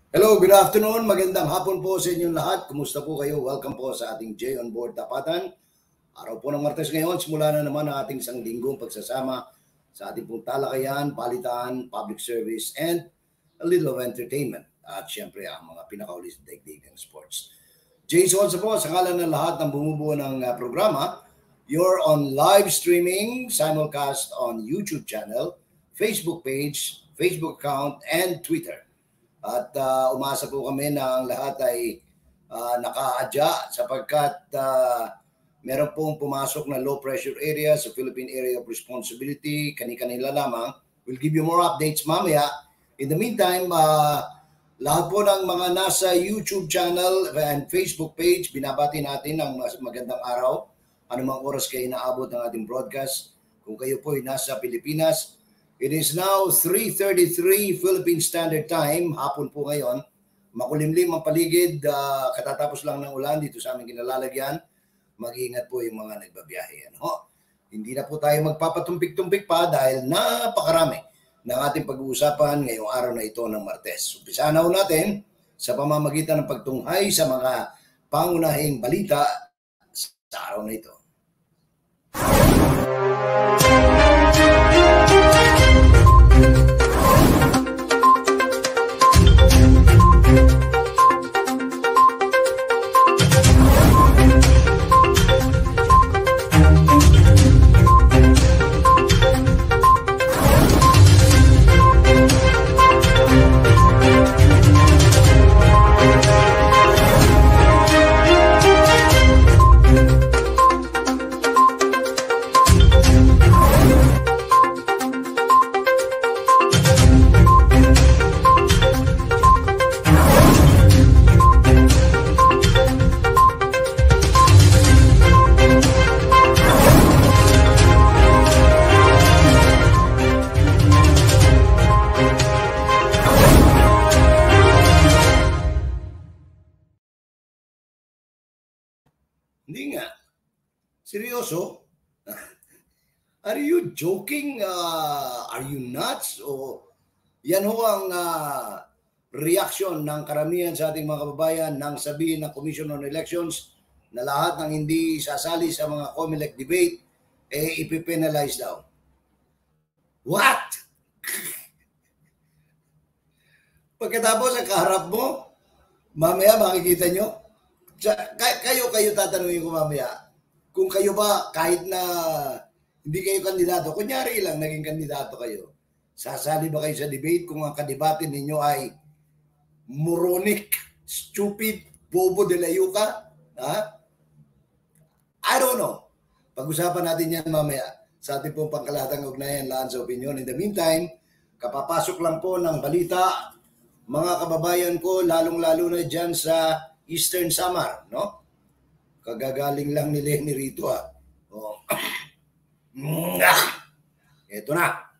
Hello, good afternoon. Magandang hapon po sa inyong lahat. Kumusta po kayo? Welcome po sa ating Jay on Board Tapatan. Araw po ng Martes ngayon, simula na naman ang ating isang linggong pagsasama sa ating pong talakayan, palitan, public service, and a little of entertainment. At syempre, ang mga pinakaulit sa daigdig ng sports. JAY SONZA po, sa ngalan ng lahat ng bumubuo ng programa, you're on live streaming, simulcast on YouTube channel, Facebook page, Facebook account, and Twitter. At umasa po kami na ang lahat ay naka-adya sapagkat meron pong pumasok na low pressure area sa Philippine Area of Responsibility. Kani-kanila lamang. We'll give you more updates mamaya. In the meantime, lahat po ng mga nasa YouTube channel and Facebook page, binabati natin ng magandang araw. Anumang oras kayo inaabot ng ating broadcast. Kung kayo po ay nasa Pilipinas, it is now 3:33 Philippine Standard Time. Hapon po ngayon. Makulimlim ang paligid. Katatapos lang ng ulan dito sa aming kinalalagyan. Mag-iingat po yung mga nagbabiyahe. Hindi na po tayo magpapatumpik-tumpik pa dahil napakarami ng ating pag-uusapan ngayong araw na ito ng Martes. Umpisahan na natin sa pamamagitan ng pagtunghay sa mga pangunahing balita sa araw na ito. Hindi nga. Seryoso? Are you joking? Are you nuts? O yan ho ang reaction ng karamihan sa ating mga kababayan nang sabihin ng Commission on Elections na lahat ng hindi sasali sa mga Comelec Debate ipipenalize daw. What? Pagkatapos ang kaharap mo, mamaya makikita nyo, kayo tatanungin ko mamaya, kung kayo ba kahit na hindi kayo kandidato, kunyari lang naging kandidato kayo, sasali ba kayo sa debate kung ang kadebate ninyo ay moronic, stupid, bobo de la yuca? I don't know. Pag-usapan natin yan mamaya sa ating pong pangkalahatang ugnayan laan sa opinion. In the meantime, kapapasok lang po ng balita, mga kababayan ko, lalong-lalo na dyan sa Eastern Samar, no? Kagagaling lang ni Lenny rito, Ito na.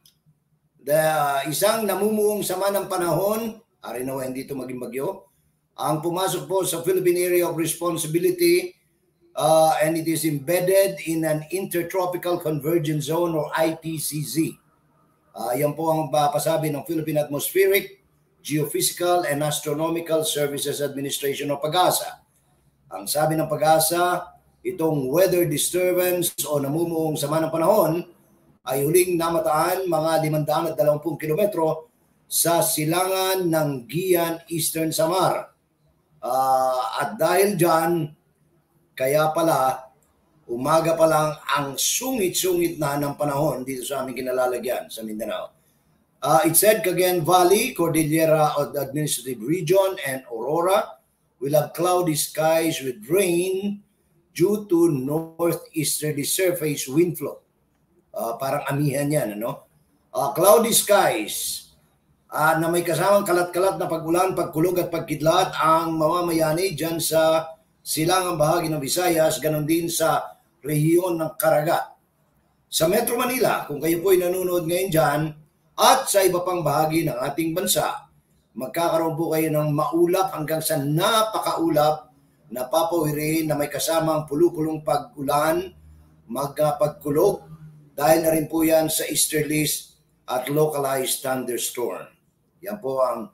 Isang namumuong sama ng panahon, ari nawa hindi ito maging bagyo, ang pumasok po sa Philippine Area of Responsibility and it is embedded in an Intertropical Convergence Zone or ITCZ. Yan po ang pasabi ng Philippine Atmospheric, Geophysical and Astronomical Services Administration o PAGASA. Ang sabi ng PAGASA, itong weather disturbance o namumuong sama ng panahon ay huling namataan mga 520 kilometro sa silangan ng Gian Eastern Samar. At dahil dyan, kaya pala, umaga pa lang ang sungit-sungit na ng panahon dito sa aming kinalalagyan sa Mindanao. It said Cagayan Valley, Cordillera Administrative Region, and Aurora will have cloudy skies with rain due to northeasterly surface wind flow. Parang amihan yan, ano? Cloudy skies na may kasamang kalat-kalat na pag-ulan, pagkulog at pagkidlat ang mamamayani dyan sa silangang bahagi ng Visayas, ganon din sa rehiyon ng Caraga. Sa Metro Manila, kung kayo po ay nanonood ngayon dyan, at sa iba pang bahagi ng ating bansa, magkakaroon po kayo ng maulap hanggang sa napakaulap na papawirihin na may kasamang pulupulong pag-ulan, magpagkulog, dahil na rin po yan sa easterlies at localized thunderstorm. Yan po ang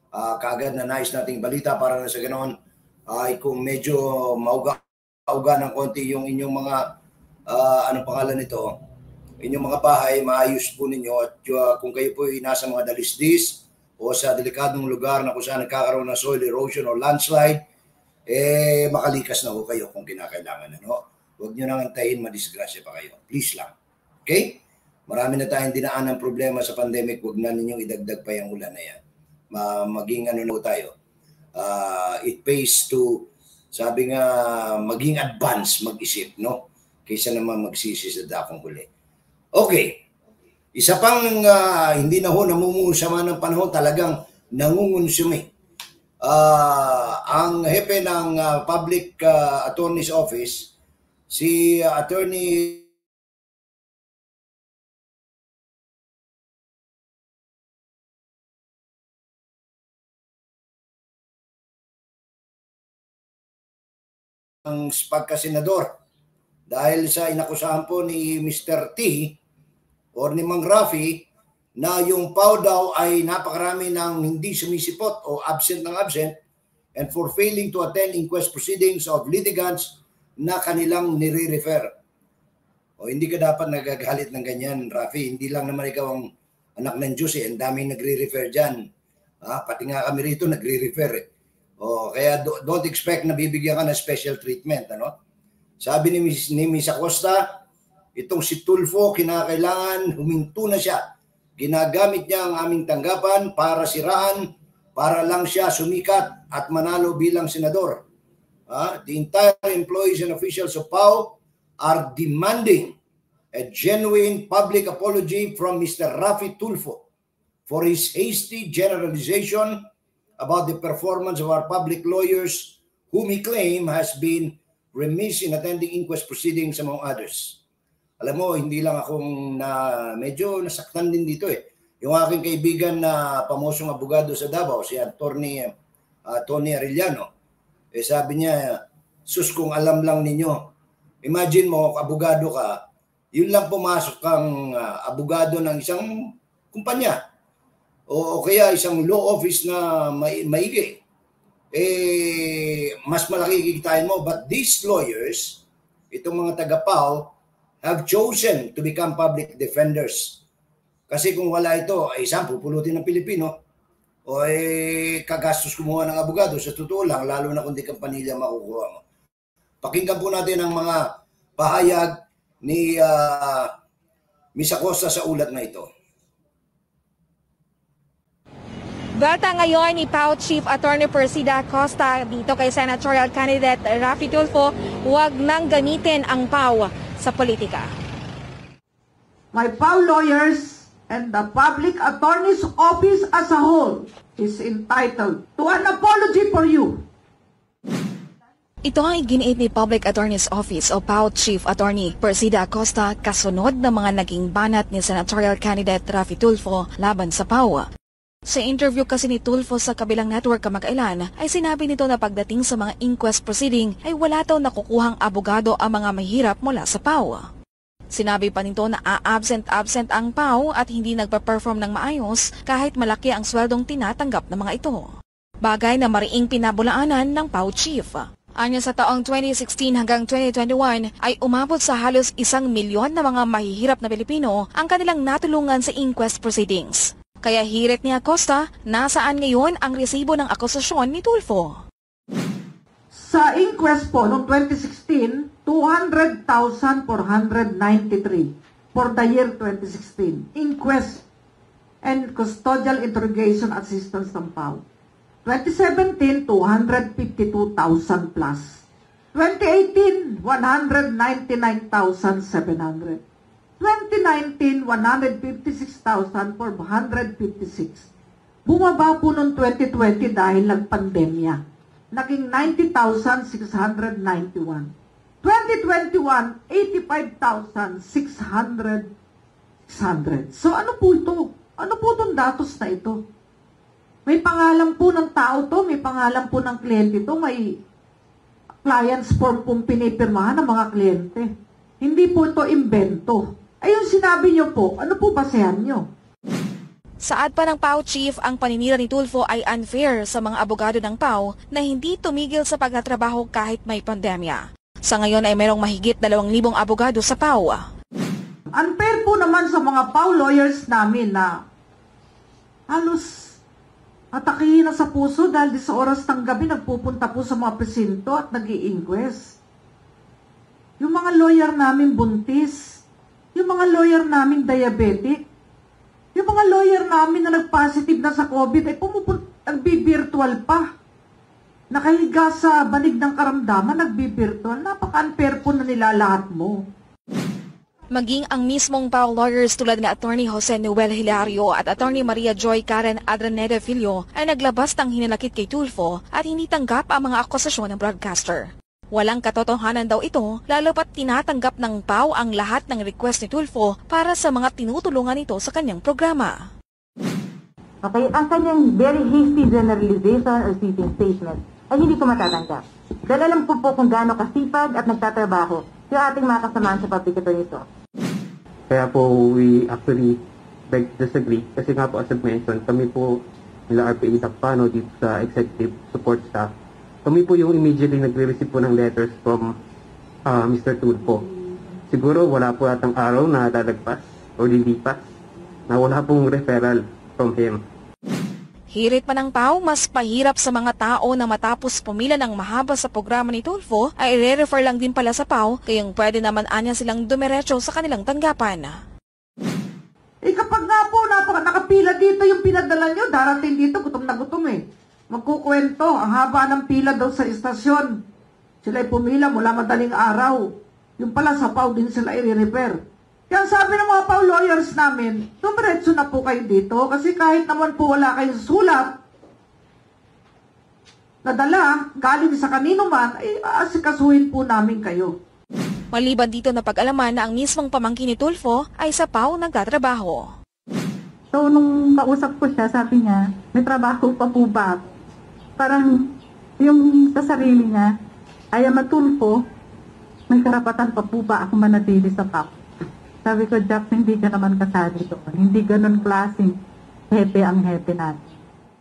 kaagad na nais nating balita para na sa ganoon ay kung medyo mauga ng konti yung inyong mga anong pangalan nito, inyong mga bahay, maayos po ninyo at kung kayo po ay nasa mga dalisdis o sa delikadong lugar na kung saan nagkakaroon ng soil erosion o landslide, makalikas na po kayo kung kinakailangan. Huwag nyo nang antayin, madisgrasya pa kayo. Please lang. Okay? Marami na tayong dinaan ng problema sa pandemic, huwag na ninyong idagdag pa yung ulan na yan. Maging tayo. It pays to, sabi nga, maging advance mag-isip, no? Kaysa naman magsisi sa dakong huli. Okay. Isa pang hindi na ho namumusama ng panahon, talagang nangungonsume. Ang hepe ng Public Attorney's Office, si Attorney ang pagkasenador dahil sa inakusahan po ni Mr. T or ni Mang Rafi na yung PAW daw ay napakarami ng hindi sumisipot o absent ng absent and for failing to attend inquest proceedings of litigants na kanilang nire-refer. O hindi ka dapat nagagalit ng ganyan, Rafi. Hindi lang naman ikaw ang anak ng Diyos Ang daming nagre-refer dyan. Pati nga kami rito nagre-refer kaya don't expect na bibigyan ka ng special treatment. Sabi ni Miss Acosta, itong si Tulfo, kinakailangan huminto na siya. Ginagamit niya ang aming tanggapan para siraan, para lang siya sumikat at manalo bilang senador. The entire employees and officials of PAW are demanding a genuine public apology from Mr. Rafi Tulfo for his hasty generalization about the performance of our public lawyers whom he claim has been remiss in attending inquest proceedings among others. Alam mo, hindi lang akong medyo nasaktan din dito Yung aking kaibigan na pamosong abogado sa Davao, si Attorney Tony Arellano, sabi niya, sus kung alam lang ninyo, imagine mo, abogado ka, yun lang pumasok kang abogado ng isang kumpanya o kaya isang law office na maigi, mas malaki kikitain mo. But these lawyers, itong mga taga-PAW, have chosen to become public defenders. Kasi kung wala ito, saan pupulutin ng Pilipino? O kagastos kumuha ng abogado. Sa totoo lang, lalo na kung di kang panilya makukuha mo. Pakinggan po natin ang mga pahayag ni Miss Acosta sa ulat na ito. Data ngayon ni PAW Chief Attorney Persida Acosta dito kay Senatorial Candidate Rafi Tulfo, huwag nang gamitin ang PAW sa politika. My PAW lawyers and the Public Attorney's Office as a whole is entitled to an apology for you. Ito ay giniit ni Public Attorney's Office o PAW Chief Attorney Persida Acosta kasunod ng mga naging banat ni Senatorial Candidate Rafi Tulfo laban sa PAW. Sa interview kasi ni Tulfo sa kabilang network kamakailan ay sinabi nito na pagdating sa mga inquest proceeding ay wala daw nakukuhang abogado ang mga mahirap mula sa PAW. Sinabi pa nito na absent ang PAW at hindi nagpa-perform ng maayos kahit malaki ang sweldong tinatanggap ng mga ito. Bagay na mariing pinabulaanan ng PAW Chief. Anya sa taong 2016 hanggang 2021 ay umabot sa halos 1 milyon na mga mahihirap na Pilipino ang kanilang natulungan sa inquest proceedings. Kaya hirit ni Acosta, nasaan ngayon ang resibo ng akusasyon ni Tulfo? Sa inquest po noong 2016, 200,493 for the year 2016. Inquest and custodial interrogation assistance ng PAW. 2017, 252,000 plus. 2018, 199,700. 2019, 156,456. Bumaba po noong 2020 dahil nagpandemya. Naging 90,691. 2021, 85,600. So ano po ito? Ano po itong datos na ito? May pangalan po ng tao to, may pangalan po ng kliyente to, may clients form pong pinipirmahan ng mga kliyente. Hindi po ito imbento. Ayun sinabi nyo po, ano po basehan nyo? Saad pa ng PAO chief, ang paninira ni Tulfo ay unfair sa mga abogado ng PAO na hindi tumigil sa pagtatrabaho kahit may pandemya. Sa ngayon ay mayroong mahigit 2,000 abogado sa PAO. Unfair po naman sa mga PAO lawyers namin na halos atakihin na sa puso dahil sa oras ng gabi nagpupunta po sa mga presinto at nag-i-inquest. Yung mga lawyer namin buntis, yung mga lawyer namin diabetic, yung mga lawyer namin na nag-positive na sa COVID ay nagbi-virtual pa. Nakahiga sa banig ng karamdaman, nagbi-virtual. Napaka-unfair po na nilalahat mo. Maging ang mismong PAO lawyers tulad ni Attorney Jose Noel Hilario at Attorney Maria Joy Karen Adraneda Filio ay naglabas ng hinanakit kay Tulfo at hindi tanggap ang mga akusasyon ng broadcaster. Walang katotohanan daw ito, lalo pat tinatanggap ng PAO ang lahat ng request ni Tulfo para sa mga tinutulungan nito sa kanyang programa. Okay, ang kanyang very hasty generalization or sweeping statement ay hindi ko matatanggap. Dahil alam ko po kung gaano kasipag at nagtatrabaho yung ating mga kasamaan sa public attorney's office. Kaya po we actually beg to disagree kasi nga po as I mentioned, kami po nila RPA Takpano dito sa executive support staff. Kami po yung immediately nagre-receive po ng letters from Mr. Tulfo. Siguro wala po atang araw na lalagpas o lilipas na wala pong referral from him. Hirit pa ng PAO, mas pahirap sa mga tao na matapos pumila ng mahaba sa programa ni Tulfo ay i-refer lang din pala sa PAO, kayong pwede naman anya silang dumiretso sa kanilang tanggapan. Kapag nga po nakapila dito yung pinadala nyo, darating dito, gutom na gutom eh. Magkukwento, ang haba ng pila daw sa istasyon. Sila'y pumila mula madaling araw. Yung pala sa PAO din sila i-refer. Kaya sabi ng mga PAO lawyers namin, dumiretso na po kayo dito kasi kahit naman po wala kayong sulat na dala, galing sa kanino man, ay asikasuhin po namin kayo. Maliban dito na pag-alaman na ang mismong pamangkin ni Tulfo ay sa PAO nagtatrabaho. So, nung kausap ko siya, sabi niya, may trabaho pa po ba? Parang yung sa sarili niya, ay Tulfo, may karapatan pa po ba ako manatili sa PAO? Sabi ko, Jack, hindi ka naman kasali doon. Hindi ganun klaseng hepe ang hepe natin.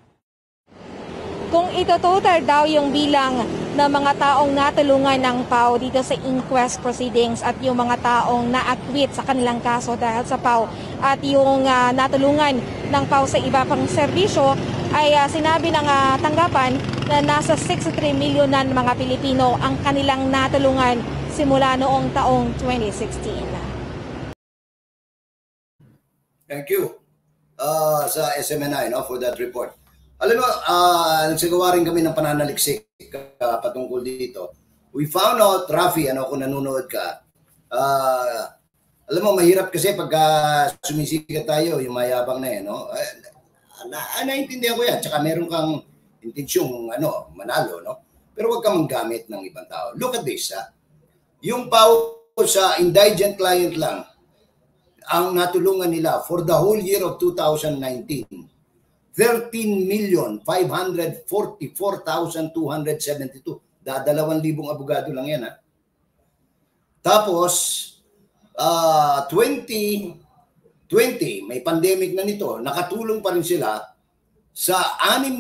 Kung ito-total daw yung bilang ng mga taong natulungan ng PAO dito sa inquest proceedings at yung mga taong na-acquit sa kanilang kaso dahil sa PAO at yung natulungan ng PAO sa iba pang serbisyo, ay sinabi ng tanggapan na nasa 63 milyonan mga Pilipino ang kanilang natulungan simula noong taong 2016. Thank you sa SMNI for that report. Alam mo, nagsagawa rin kami ng pananaliksik patungkol dito. We found out, Rafi, kung nanonood ka, alam mo, mahirap kasi pagka sumisikat tayo, yung mayabang na no? Naintindihan ko yan. Tsaka meron kang intensyong manalo, no? Pero huwag kang manggamit ng ibang tao. Look at this, yung PAO sa indigent client lang, ang natulungan nila for the whole year of 2019, 13,544,272. 2,000 abogado lang yan. Tapos, 2020, may pandemic na nito, nakatulong pa rin sila sa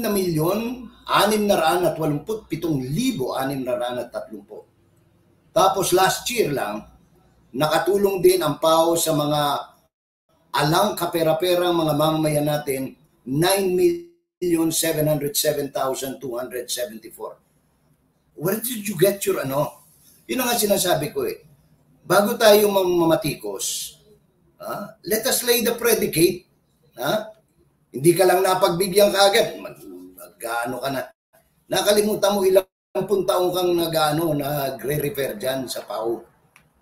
6,887,630. Tapos last year lang, nakatulong din ang PAO sa mga alang kapera-perang mga mamamayan natin, 9,707,274. Where did you get your Yun ang nga sinasabi ko eh. Bago tayo mamatikos, let us lay the predicate. Hindi ka lang napagbigyan kaagad. Mag-ano ka na. Nakalimutan mo ilang taong kang nagre-refer dyan sa PAO.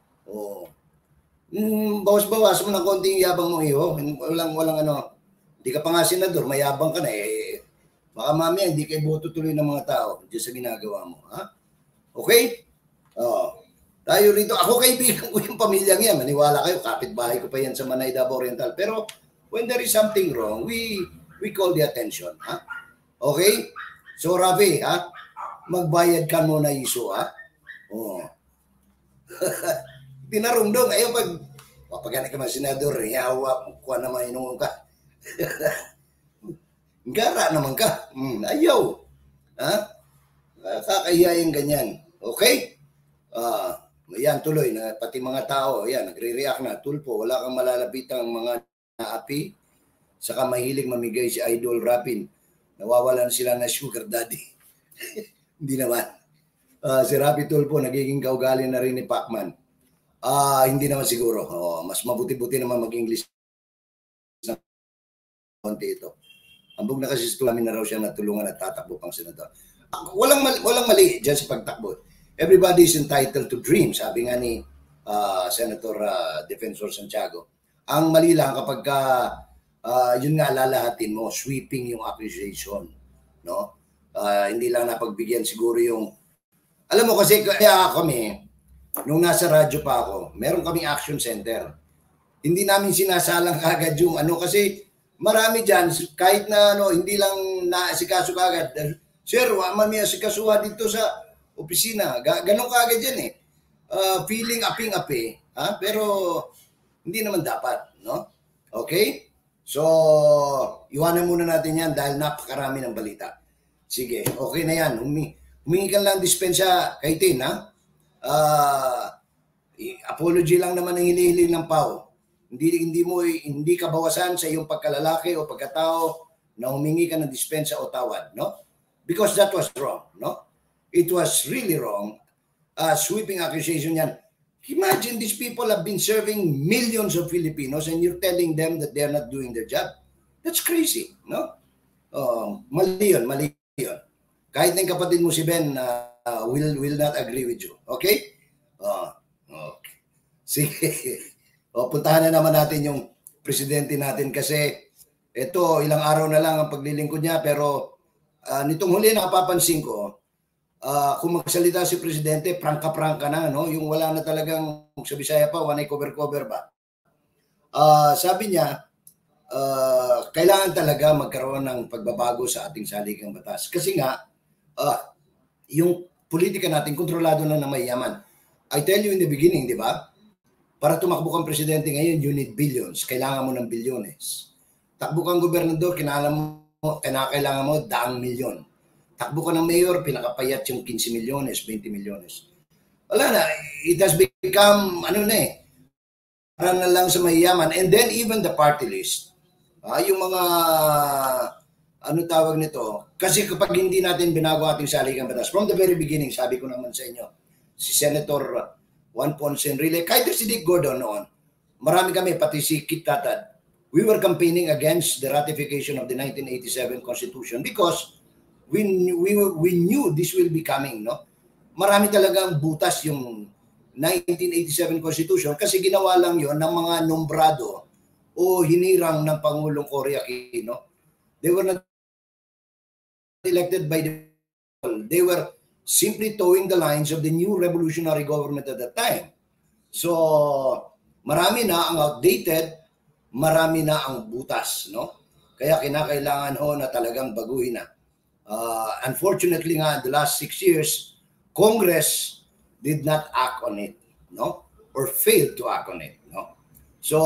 Bawas-bawas mo ng konting yabang mo iyo. Walang Hindi ka pa nga senador, mayabang ka na eh. Baka mamaya hindi kayo boto tuloy ng mga tao dyan sa ginagawa mo. Okay? Tayo rito, ako kaibigan ko yung pamilyang yan. Maniwala kayo, kapitbahay ko pa yan sa Manay, Davao Oriental. Pero when there is something wrong, we call the attention. Okay? So Rafi, magbayad ka muna iso, Tinarong dong, ayaw pag ganit ka man senador, yawa, kuha naman inungon ka. Gara naman ka. Ayaw. Ha? Kakahiya yung ganyan. Okay? Yan, tuloy. Na, pati mga tao, yan, nagre-react na. Tulpo, wala kang malalapitang mga naapi. Saka mahilig mamigay si Idol Rapin. Nawawalan sila na sugar daddy. Hindi naman. Si Rapi Tulpo, nagiging kaugali na rin ni Pacman. Hindi naman siguro. Mas mabuti-buti naman mag-English na konti ito. Ambog na kasi namin na raw siya natulungan at tatakbo pang senador. Walang mali dyan sa pagtakbo. Everybody is entitled to dream, sabi nga ni Senator Defensor Santiago. Ang mali lang kapag yun nga lalahatin mo, sweeping yung accusation. No? Hindi lang napagbigyan siguro yung... Alam mo kasi kaya kami, nung nasa radyo pa ako, meron kaming action center. Hindi namin sinasalang kagad yung ano kasi marami dyan, kahit na ano, hindi lang naasikaso kagad. Sir, mami asikasuha dito sa opisina. Ganon kagad yan eh. Feeling aping-api. Pero hindi naman dapat. No? Okay? So, iwanan muna natin yan dahil napakarami ng balita. Sige, okay na yan. Humingi ka lang dispensya kay Tin, ha? Apology lang naman ang hinihili ng PAO. Hindi ka bawasan sa iyong pagkalalaki o pagkatao na humingi ka ng dispensa o tawad, no? Because that was wrong, no? It was really wrong. Sweeping accusation yan. Imagine these people have been serving millions of Filipinos and you're telling them that they're not doing their job. That's crazy, no? Mali yun. Kahit na yung kapatid mo si Ben will not agree with you. Okay? Okay. Sige. Puntahan na naman natin yung presidente natin kasi ito, ilang araw na lang ang paglilingkod niya pero nitong huli napapansin ko, kung magsalita si presidente, prangka-prangka na, no? Yung wala na talagang, sa Bisaya pa, wanay cover-cover ba? Sabi niya, kailangan talaga magkaroon ng pagbabago sa ating saligang batas. Kasi nga, yung politika natin, kontrolado na ng mayaman. I tell you in the beginning, di ba? Para tumakbo kang presidente ngayon, you need billions. Kailangan mo ng bilyones. Takbo kang gobernador, kinakailangan mo daang milyon. Takbo ka ng mayor, pinakapayat yung 15 milyones, 20 milyones. Wala na. It has become, para na lang sa mayayaman. And then even the party list. Yung mga, tawag nito? Kasi kapag hindi natin binago ating saligang batas, from the very beginning, sabi ko naman sa inyo, si Senator Juan Ponce Enrile, kahit si Dick Gordon noon, marami kami, pati si Kit Tatad, we were campaigning against the ratification of the 1987 Constitution because we knew this will be coming, no? Marami talagang butas yung 1987 Constitution kasi ginawa lang yon ng mga nombrado o hinirang ng Pangulong Cory Aquino. They were not elected by the people. They were simply towing the lines of the new revolutionary government at that time. So, marami na ang outdated, marami na ang butas, no? Kaya kinakailangan ho na talagang baguhin na. Unfortunately nga, the last 6 years, Congress did not act on it, no? Or failed to act on it, no? So,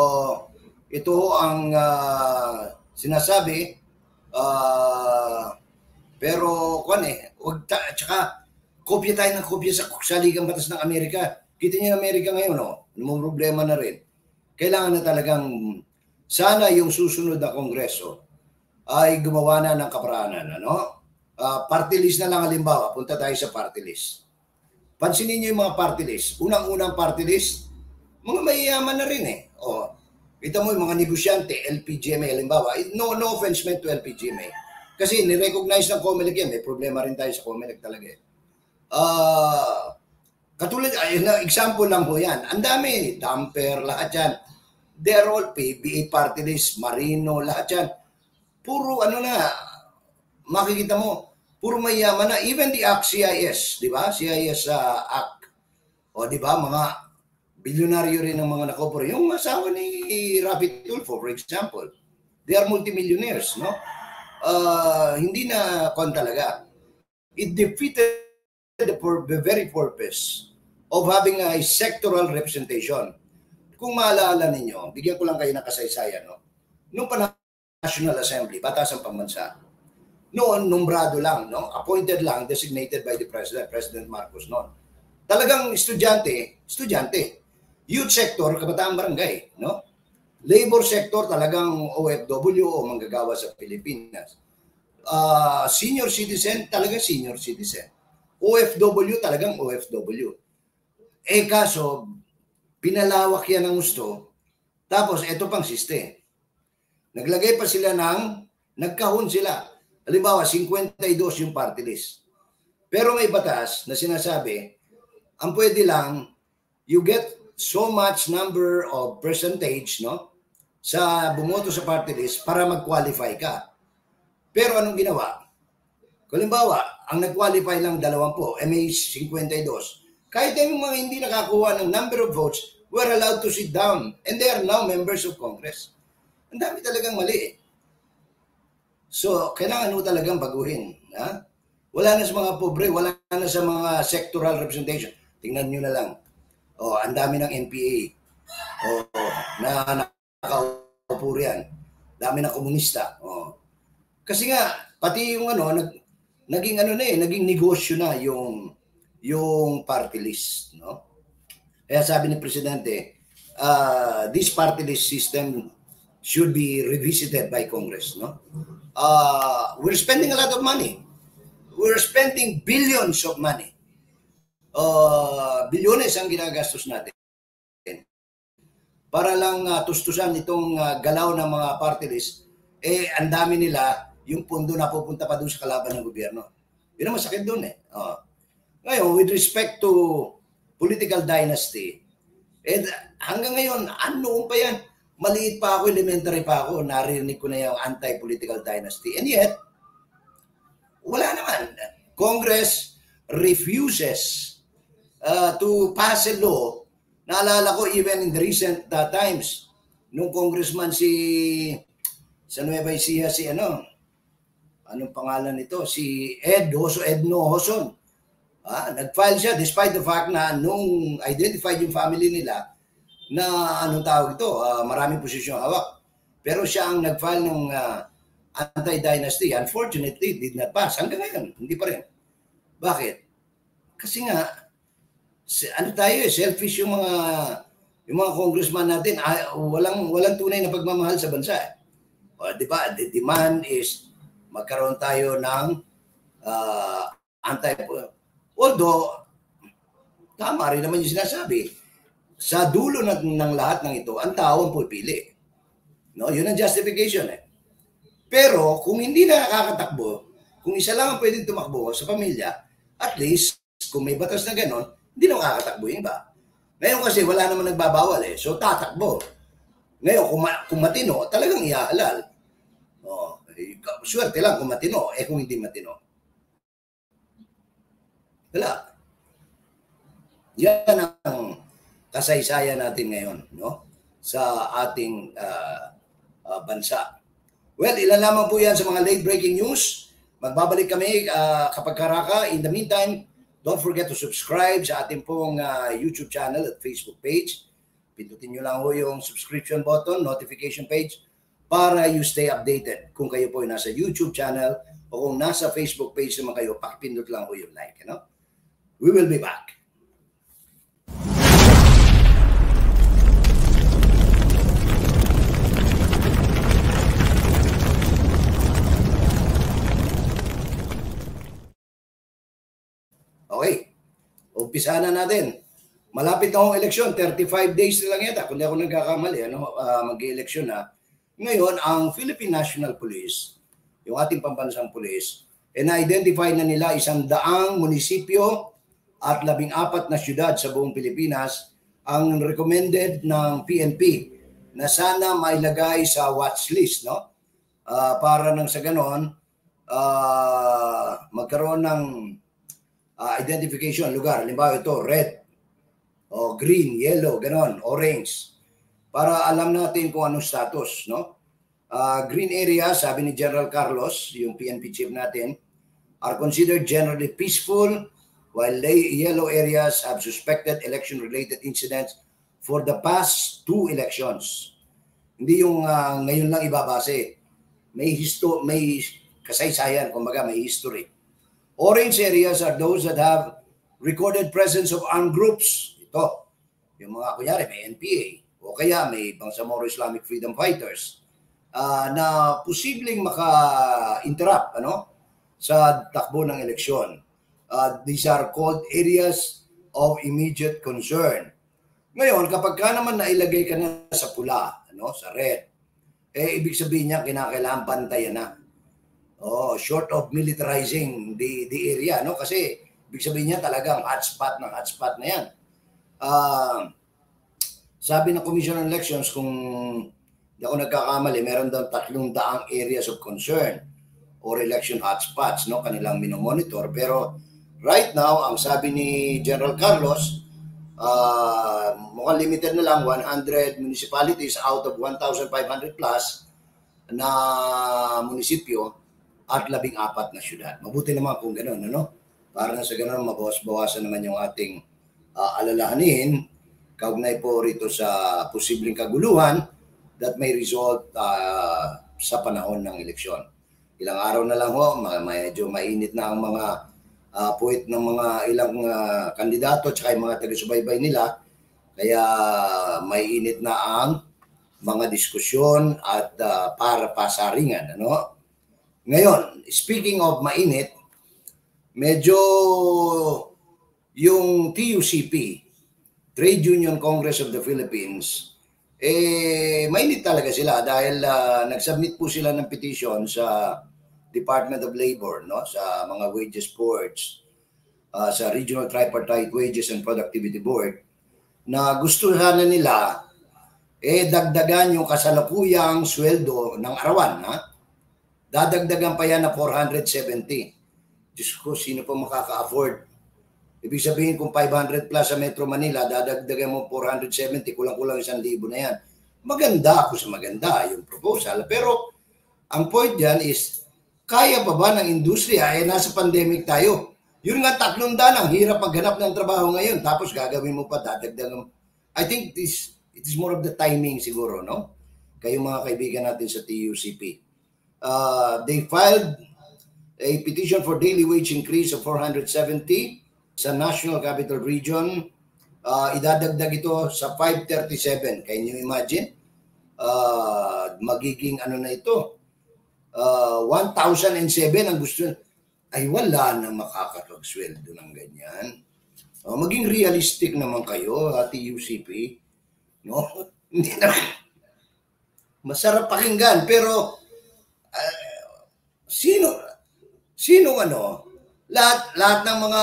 ito ho ang sinasabi, pero tsaka kopya tayo ng kopya sa saligang batas ng Amerika. Kita niyo yung Amerika ngayon, no? May problema na rin. Kailangan na talagang sana yung susunod na Kongreso ay gumawa na ng kaparaanan, ano? Party list na lang halimbawa, punta tayo sa party list. Pansinin niyo yung mga party list. Unang-unang party list, mga mayayaman na rin eh. Ito mo yung mga negosyante, LPGMA halimbawa. No offense meant to LPGMA. Kasi ni-recognize ng Comelec yan. May problema rin tayo sa Comelec talaga eh. Katulad, example lang po yan. Ang dami, damper, lahat yan. They're all PBA party list, Marino, lahat yan. Puro makikita mo, puro mayaman na. Even the Act CIS, di ba? CIS Act. Di ba? Mga bilyonaryo rin ng mga nakopor. Yung asawa ni Rafi Tulfo, for example. They are multimillionaires, no? Hindi na talaga. It defeated the very purpose of having a sectoral representation. Kung maalala ninyo, bigyan ko lang kayo ng kasaysayan, no? Noong panahon National Assembly, Batasang Pambansa. Noon, nombrado lang, no? Appointed lang, designated by the President Marcos noon. Talagang estudyante. Youth sector, kabataan barangay, no? Labor sector, talagang OFW o manggagawa sa Pilipinas. Senior citizen, talagang senior citizen. OFW, talagang OFW. Kaso, pinalawak yan ng gusto. Tapos, ito pang siste. Naglagay pa sila nagkahon sila. Halimbawa, 52 yung party list. Pero may batas na sinasabi, ang pwede lang, you get so much number of percentage, no, sa bumoto sa party list para mag-qualify ka. Pero anong ginawa? Halimbawa, ang nag-qualify lang 20, may 52. Kahit yung mga hindi nakakuha ng number of votes, were allowed to sit down. And they are now members of Congress. Ang dami talagang mali. So, kailangan mo talagang baguhin. Ha? Wala na sa mga pobre, wala na sa mga sectoral representation. Tingnan nyo na lang. Ang dami ng NPA. Na nakaupo riyan. Dami ng komunista. Kasi nga, pati yung naging negosyo na yung party list, no? Kaya sabi ni Presidente, this party list system should be revisited by Congress, no? We're spending a lot of money. We're spending billions of money. Bilyones ang ginagastos natin. Para lang tustusan itong galaw ng mga party list, ang dami nila, yung pondo na pupunta pa doon sa kalaban ng gobyerno. Yun ang masakit doon eh. Ngayon, with respect to political dynasty, hanggang ngayon, noon pa yan, maliit pa ako, elementary pa ako, narinig ko na yung anti-political dynasty. And yet, wala naman. Congress refuses to pass a law. Naalala ko even in the recent times, nung congressman sa Nueva Ecija, anong pangalan nito? Si Edno Hoson. Nag-file siya despite the fact na nung identified yung family nila na anong tawag ito, maraming posisyon hawak. Pero siya ang nag-file ng anti-dynasty. Unfortunately, did not pass. Hanggang ngayon, hindi pa rin. Bakit? Kasi nga, selfish yung mga congressman natin. Walang tunay na pagmamahal sa bansa. Di ba? The demand is magkaroon tayo ng although, tama rin naman yung sinasabi. Sa dulo ng lahat ng ito, ang tao ang pupili. No? Yun ang justification eh. Pero kung hindi na nakakatakbo, kung isa lang ang pwedeng tumakbo sa pamilya, at least, kung may batas na gano'n, hindi na makakatakbo yung iba. Ngayon kasi wala naman nagbabawal eh. So tatakbo. Ngayon, kung matino, talagang ihahalal. Swerte lang kung matino. Kung hindi matino, wala. Yan ang kasaysayan natin ngayon, no? Sa ating bansa. Well, ilan lamang po yan sa mga late-breaking news. Magbabalik kami kapag karaka. In the meantime, don't forget to subscribe sa ating pong YouTube channel at Facebook page. Pindutin nyo lang ho yung subscription button, notification page, para you stay updated. Kung kayo po ay nasa YouTube channel o kung nasa Facebook page naman kayo, pakipindot lang ho yung like. You know? We will be back. Okay, umpisa na natin. Malapit na akong eleksyon, 35 days na lang yata, kung di ako nagkakamali, mag-eleksyon na. Ngayon, ang Philippine National Police, yung ating pambansang police, na-identify na nila 100 munisipyo at 14 na syudad sa buong Pilipinas ang recommended ng PNP na sana mailagay sa watch list, no? Para nang sa ganon, magkaroon ng identification lugar. Halimbawa ito, red, o green, yellow, ganon, orange. Para alam natin kung anong status, no? Green area, sabi ni General Carlos, yung PNP chief natin, are considered generally peaceful, while yellow areas have suspected election-related incidents for the past 2 elections. Hindi yung ngayon lang ibabase. may kasaysayan, kumbaga may history. Orange areas are those that have recorded presence of armed groups. Ito, yung mga kunyari may NPA o kaya may Bangsamoro Islamic Freedom Fighters na posibleng maka-interrupt sa takbo ng eleksyon. These are called areas of immediate concern. Ngayon, kapag ka naman nailagay ka na sa pula, sa red, ibig sabihin niya kinakailangan pantayan na. Short of militarizing the area, kasi ibig sabihin niya talagang hotspot na yan. Sabi ng Commission on Elections, kung hindi ako nagkakamali, meron daw 300 areas of concern or election hotspots, kanilang minomonitor. Pero right now, ang sabi ni General Carlos, mukhang limited na lang, 100 municipalities out of 1,500 plus na munisipyo at 14 na syudad. Mabuti naman kung gano'n, Para na sa gano'n, mabawas-bawasan naman yung ating alalahanin kaugnay po rito sa posibleng kaguluhan that may result sa panahon ng eleksyon. Ilang araw na lang medyo mainit na ang mga puwit ng mga ilang kandidato at yung mga taga-subaybay nila. Kaya may init na ang mga diskusyon at para pasaringan. Ngayon, speaking of mainit, medyo yung TUCP, Trade Union Congress of the Philippines, mainit talaga sila dahil nag-submit po sila ng petition sa Department of Labor, sa mga wages boards, sa Regional Tripartite Wages and Productivity Board, na gusto sana nila dagdagan yung kasalukuyang sweldo ng arawan. Dadagdagan pa yan na 470. Diyos ko, sino pa makaka-afford? Ibig sabihin kung 500 plus sa Metro Manila, dadagdagan mo 470, kulang-kulang 1,000 na yan. Maganda yung proposal. Pero ang point dyan is, kaya pa ba ng industriya? Nasa pandemic tayo. Yun nga, 300, ang hirap maghanap ng trabaho ngayon. Tapos gagawin mo pa, dadagdagan. I think it is more of the timing siguro, Kayong mga kaibigan natin sa TUCP. They filed a petition for daily wage increase of 470 sa National Capital Region. Idadagdag ito sa 537. Can you imagine? Magiging na ito? 1,007 ang gusto. Ay wala na makakapagsweldo ng ganyan. Maging realistic naman kayo, TUCP. Hindi na. Masarap pakinggan, pero sino lahat ng mga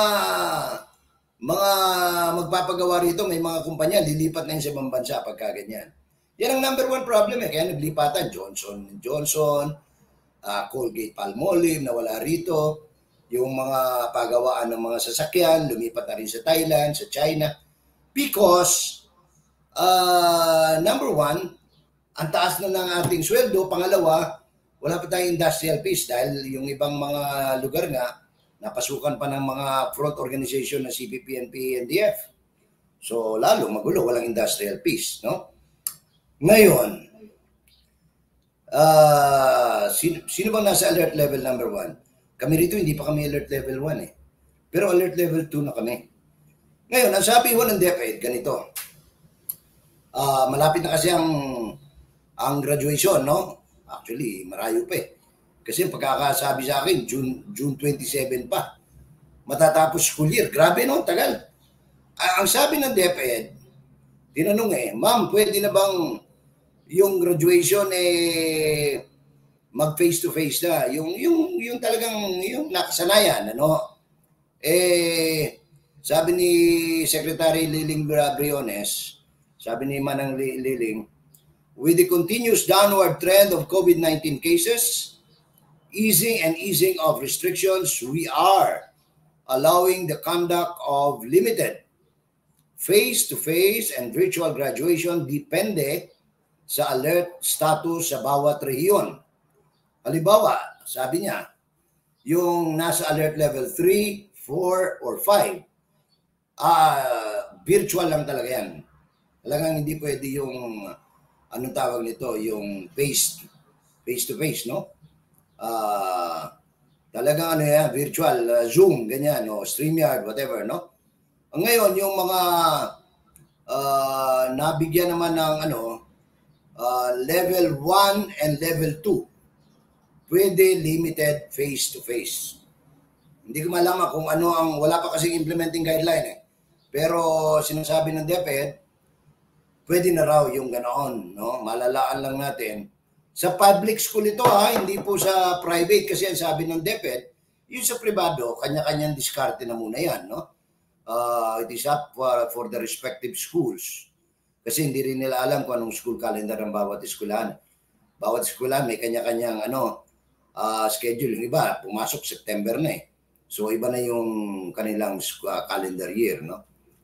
magpapagawa rito, may mga kumpanya lilipat na yun sa ibang bansa pagka ganyan. Yan ang number one problem kaya naglipatan Johnson, Colgate Palmolive na wala rito, yung mga pagawaan ng mga sasakyan lumipat na rin sa Thailand, sa China, because number one, ang taas na ng ating sweldo. Pangalawa, wala pa tayong industrial peace dahil yung ibang mga lugar nga napasukan pa ng mga front organization na CPP, NPA, NDF. So lalo magulo, walang industrial peace, Ngayon, sino bang nasa alert level number 1? Kami rito hindi pa kami alert level 1 Pero alert level 2 na kami. Ngayon, ang sabi ng DepEd, ganito. Malapit na kasi ang graduation, Actually, marayo pa Kasi pagkakasabi sa akin, June 27 pa. Matatapos school year. Grabe, tagal. Ang sabi ng DepEd, tinanong Ma'am, pwede na bang yung graduation mag face-to-face na? Yung talagang, yung nakasanayan, sabi ni Secretary Liling Briones, sabi ni Manang Liling, with the continuous downward trend of COVID-19 cases, easing of restrictions, we are allowing the conduct of limited face-to-face and virtual graduation depende sa alert status sa bawat rehiyon. Halimbawa, sabi niya, yung nasa alert level 3, 4, or 5, virtual lang talaga yan. Talagang hindi pwede yung anong tawag nito, yung face-to-face, Talagang ano yan, virtual, Zoom, ganyan, no? StreamYard, whatever, no? Ngayon, yung mga nabigyan naman ng level 1 and level 2, pwede limited face-to-face. Hindi ko malaman kung ano ang, wala pa kasing implementing guideline eh. Pero sinasabi ng DepEd, pwede na raw yung ganoon, no? Malalaan lang natin. Sa public school ito hindi po sa private kasi ang sabi ng DepEd, yung sa privado, kanya-kanyang diskarte na muna yan, no? It is up for the respective schools. Kasi hindi rin nila alam kung anong school calendar ng bawat eskwelahan. Bawat eskwelahan may kanya-kanyang schedule. Yung iba, pumasok September na eh. So iba na yung kanilang calendar year, no?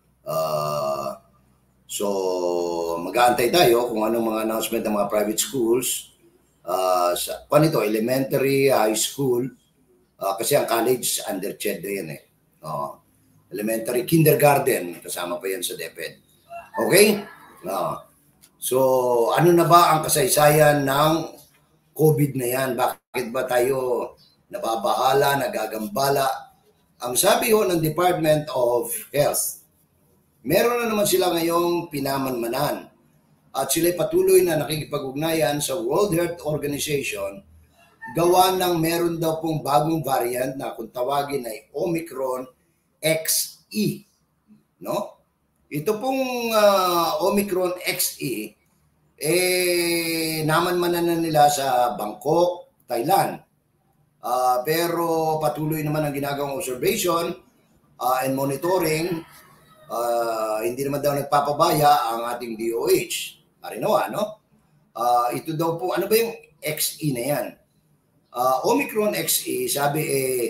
So mag-aantay tayo kung anong mga announcement ng mga private schools sa elementary, high school, kasi ang college under CHED na yan eh. Elementary, kindergarten, kasama pa yan sa DepEd. Okay? So ano na ba ang kasaysayan ng COVID na yan? Bakit ba tayo nababahala, nagagambala? Ang sabi ho ng Department of Health, meron na naman sila ngayong pinamanmanan at sila patuloy na nakikipag-ugnayan sa World Health Organization gawa ng meron daw pong bagong variant na kung tawagin ay Omicron XE. No? Ito pong Omicron XE, namanmanan na nila sa Bangkok, Thailand. Pero patuloy naman ang ginagawang observation and monitoring. Hindi naman daw nagpapabaya ang ating DOH. Arinawa, no? Ito daw po, ano ba yung XE na yan? Omicron XE, sabi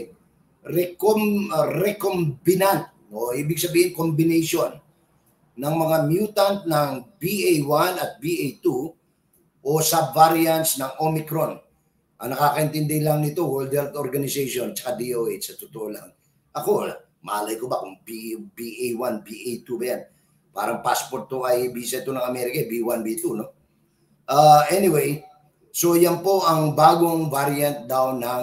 recombinant, o ibig sabihin combination ng mga mutant ng BA1 at BA2 o subvariants ng Omicron. Ang nakakaintindi lang nito, World Health Organization at DOH, sa totoo lang. Ako, malay ko ba kung BA1, BA2 ba yan? Parang passport to ay visa to ng Amerika, B1, B2, no? Anyway, so yan po ang bagong variant daw ng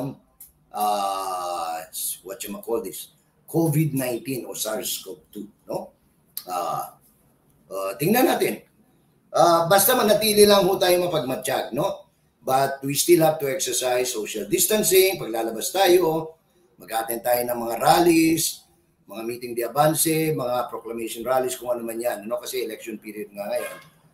what you call this, COVID-19 o SARS-CoV-2, no? Tingnan natin. Basta manatili lang ho tayo mapagmatsyag, no? But we still have to exercise social distancing. Paglalabas tayo, mag-attend tayo ng mga rallies, mga meeting de avance, mga proclamation rallies, kung ano man yan. No? Kasi election period nga ngayon.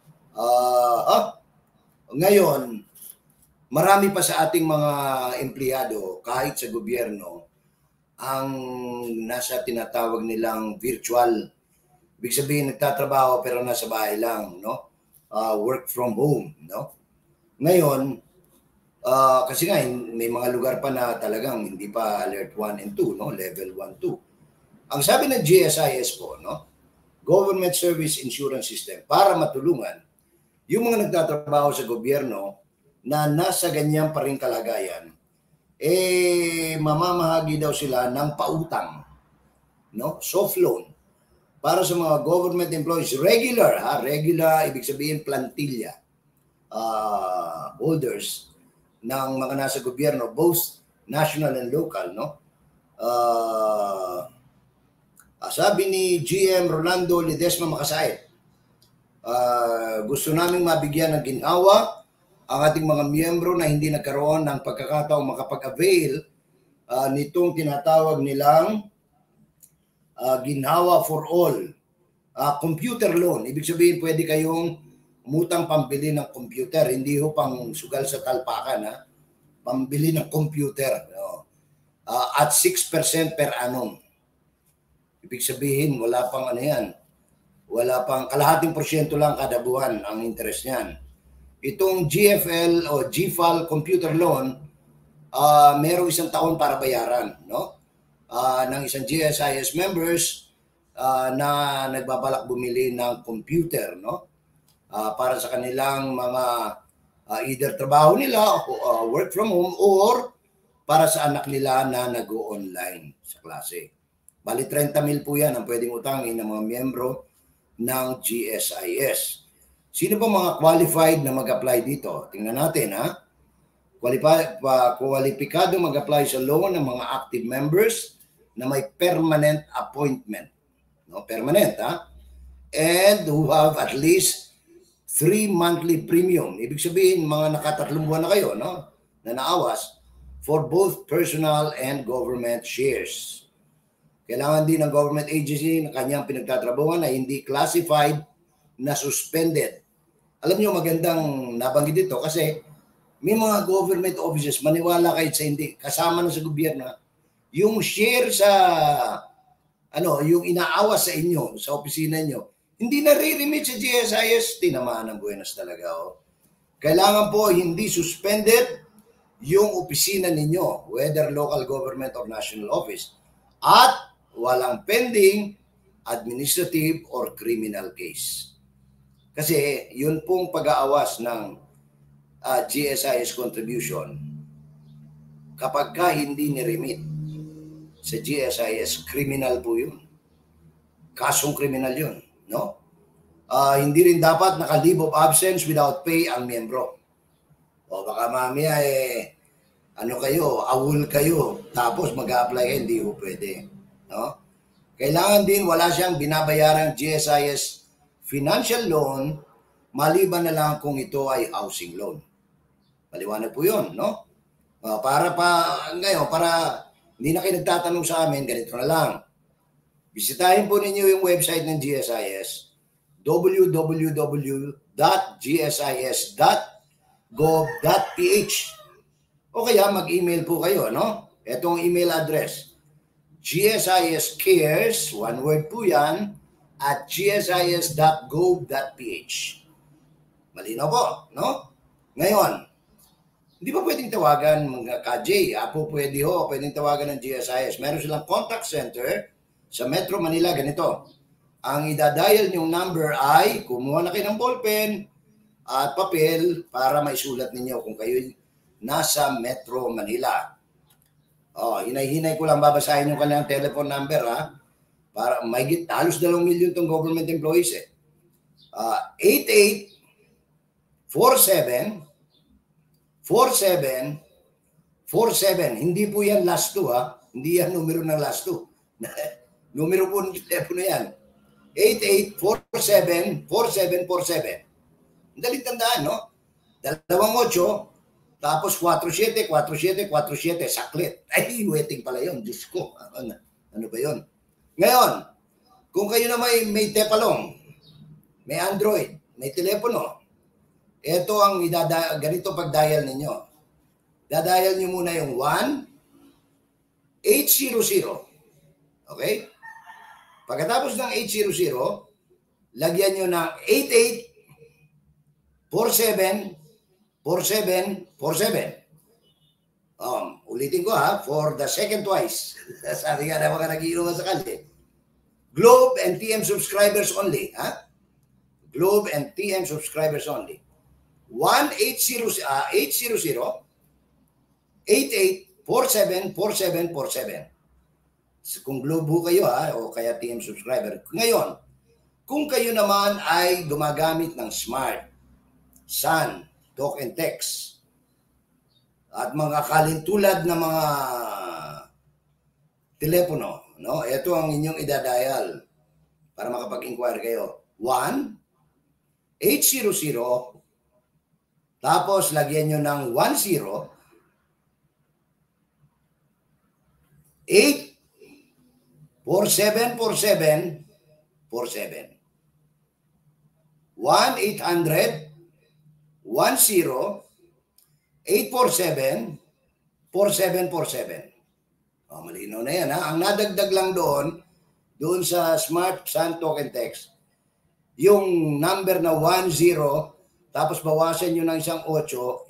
Ngayon, marami pa sa ating mga empleyado, kahit sa gobyerno, ang nasa tinatawag nilang virtual. Ibig sabihin, nagtatrabaho pero nasa bahay lang, no? Work from home, no? Ngayon, kasi nga may mga lugar pa na talagang hindi pa alert 1 and 2, no? Level 1, 2. Ang sabi ng GCASH po, no? Government Service Insurance System, para matulungan yung mga nagtatrabaho sa gobyerno na nasa ganyan pa rin kalagayan, mamamahagi daw sila ng pautang, no? Soft loan para sa mga government employees, regular, ibig sabihin plantilla holders ng mga nasa gobyerno, both national and local, no? Sabi ni GM Rolando Ledesma Makasait, gusto naming mabigyan ng ginhawa ang ating mga miyembro na hindi nagkaroon ng pagkakataong makapag-avail nitong tinatawag nilang ginhawa for all, computer loan. Ibig sabihin, pwede kayong umutang pambili ng computer, hindi ho pang sugal sa talpakan, pambili ng computer, no? At 6% per annum. Ibig sabihin, wala pang wala pang kalahating porsyento lang kada buwan ang interest niyan. Itong GFL o GFAL computer loan, merong 1 taon para bayaran, no? Ng isang GSIS members na nagbabalak bumili ng computer, no? Para sa kanilang mga either trabaho nila, work from home, or para sa anak nila na nag-o-online sa klase. Bali 30,000 po yan ang pwedeng utangin ng mga miyembro ng GSIS. Sino ba mga qualified na mag-apply dito? Tingnan natin, kwalipikado mag-apply sa loan ng mga active members na may permanent appointment. No, permanent, ha? And who have at least 3 monthly premium. Ibig sabihin, mga nakatatlong buwan na kayo, no? Na naawas for both personal and government shares. Kailangan din ng government agency na kanyang pinagtatrabahuan na hindi classified na suspended. Alam niyo, magandang nabanggit ito kasi may mga government offices, maniwala kayo sa hindi, kasama na sa gobyerno, yung share sa, yung inaawas sa inyo, sa opisina nyo, hindi nare-remit sa GCASH, tinamaan ng buenas talaga. Oh. Kailangan po hindi suspended yung opisina ninyo, whether local government or national office, at walang pending administrative or criminal case. Kasi yun pong pag-aawas ng GCASH contribution, kapag ka hindi ni-remit sa GCASH, criminal po yun. Kasong criminal yun. No? Hindi rin dapat naka-leave of absence without pay ang miyembro. O baka mamaya awol kayo, tapos mag-a-apply kayo, hindi po pwede. No? Kailangan din wala siyang binabayarang GCASH financial loan, maliban na lang kung ito ay housing loan. Maliwanag po yun, no? Para hindi na kayo nagtatanong sa amin, ganito na lang. Bisitahin po ninyo yung website ng GCASH, www.gcis.gov.ph, o kaya mag-email po kayo, no? Itong email address, GCASHcares, one word po yan, at gcis.gov.ph. Malinaw po, no? Ngayon, hindi ba pwedeng tawagan mga ka-J? Pwedeng tawagan ng GCASH. Meron silang contact center sa Metro Manila, ganito. Ang idadial niyong number ay, kumuha na kayo ng ballpen at papel para maisulat ninyo kung kayo nasa Metro Manila. Hinay-hinay ko lang babasahin yung kanilang telephone number, ha? Para halos 2 milyon itong government employees, 8847 hindi po yan last 2, ha? Hindi yan numero ng last 2. Numero po ng telepono yan. 8847-4747. Daling tandaan, no? 28, tapos 47, saklit. Ay, waiting pala yun. Diyos ko. Ano ba yun? Ngayon, kung kayo na may tepalong, may Android, may telepono, ito ang ganito pag-dial ninyo. Dadial nyo muna yung 1-800. Okay? Pagkatapos ng 800, lagyan nyo ng 8847-4747. Ulitin ko, ha, for the second twice. Sabi nga na mga nag-iinuman sa kalye. Globe and TM subscribers only, ha? Globe and TM subscribers only. 1-800-8847-4747. Kung Globe ho kayo, ha, o kaya TM subscriber. Ngayon, kung kayo naman ay gumagamit ng Smart, Sun, Talk and Text, at mga kalintulad na mga telepono, no? Ito ang inyong idadial para makapag-inquire kayo. 1-800, tapos lagyan nyo ng 10, 8474747. 1-800-10-847-4747. Malinaw na yan, ha? Ang nadagdag lang doon sa Smart, Sun, Talk and Text, yung number na 10, tapos bawasan nyo ng isang 8,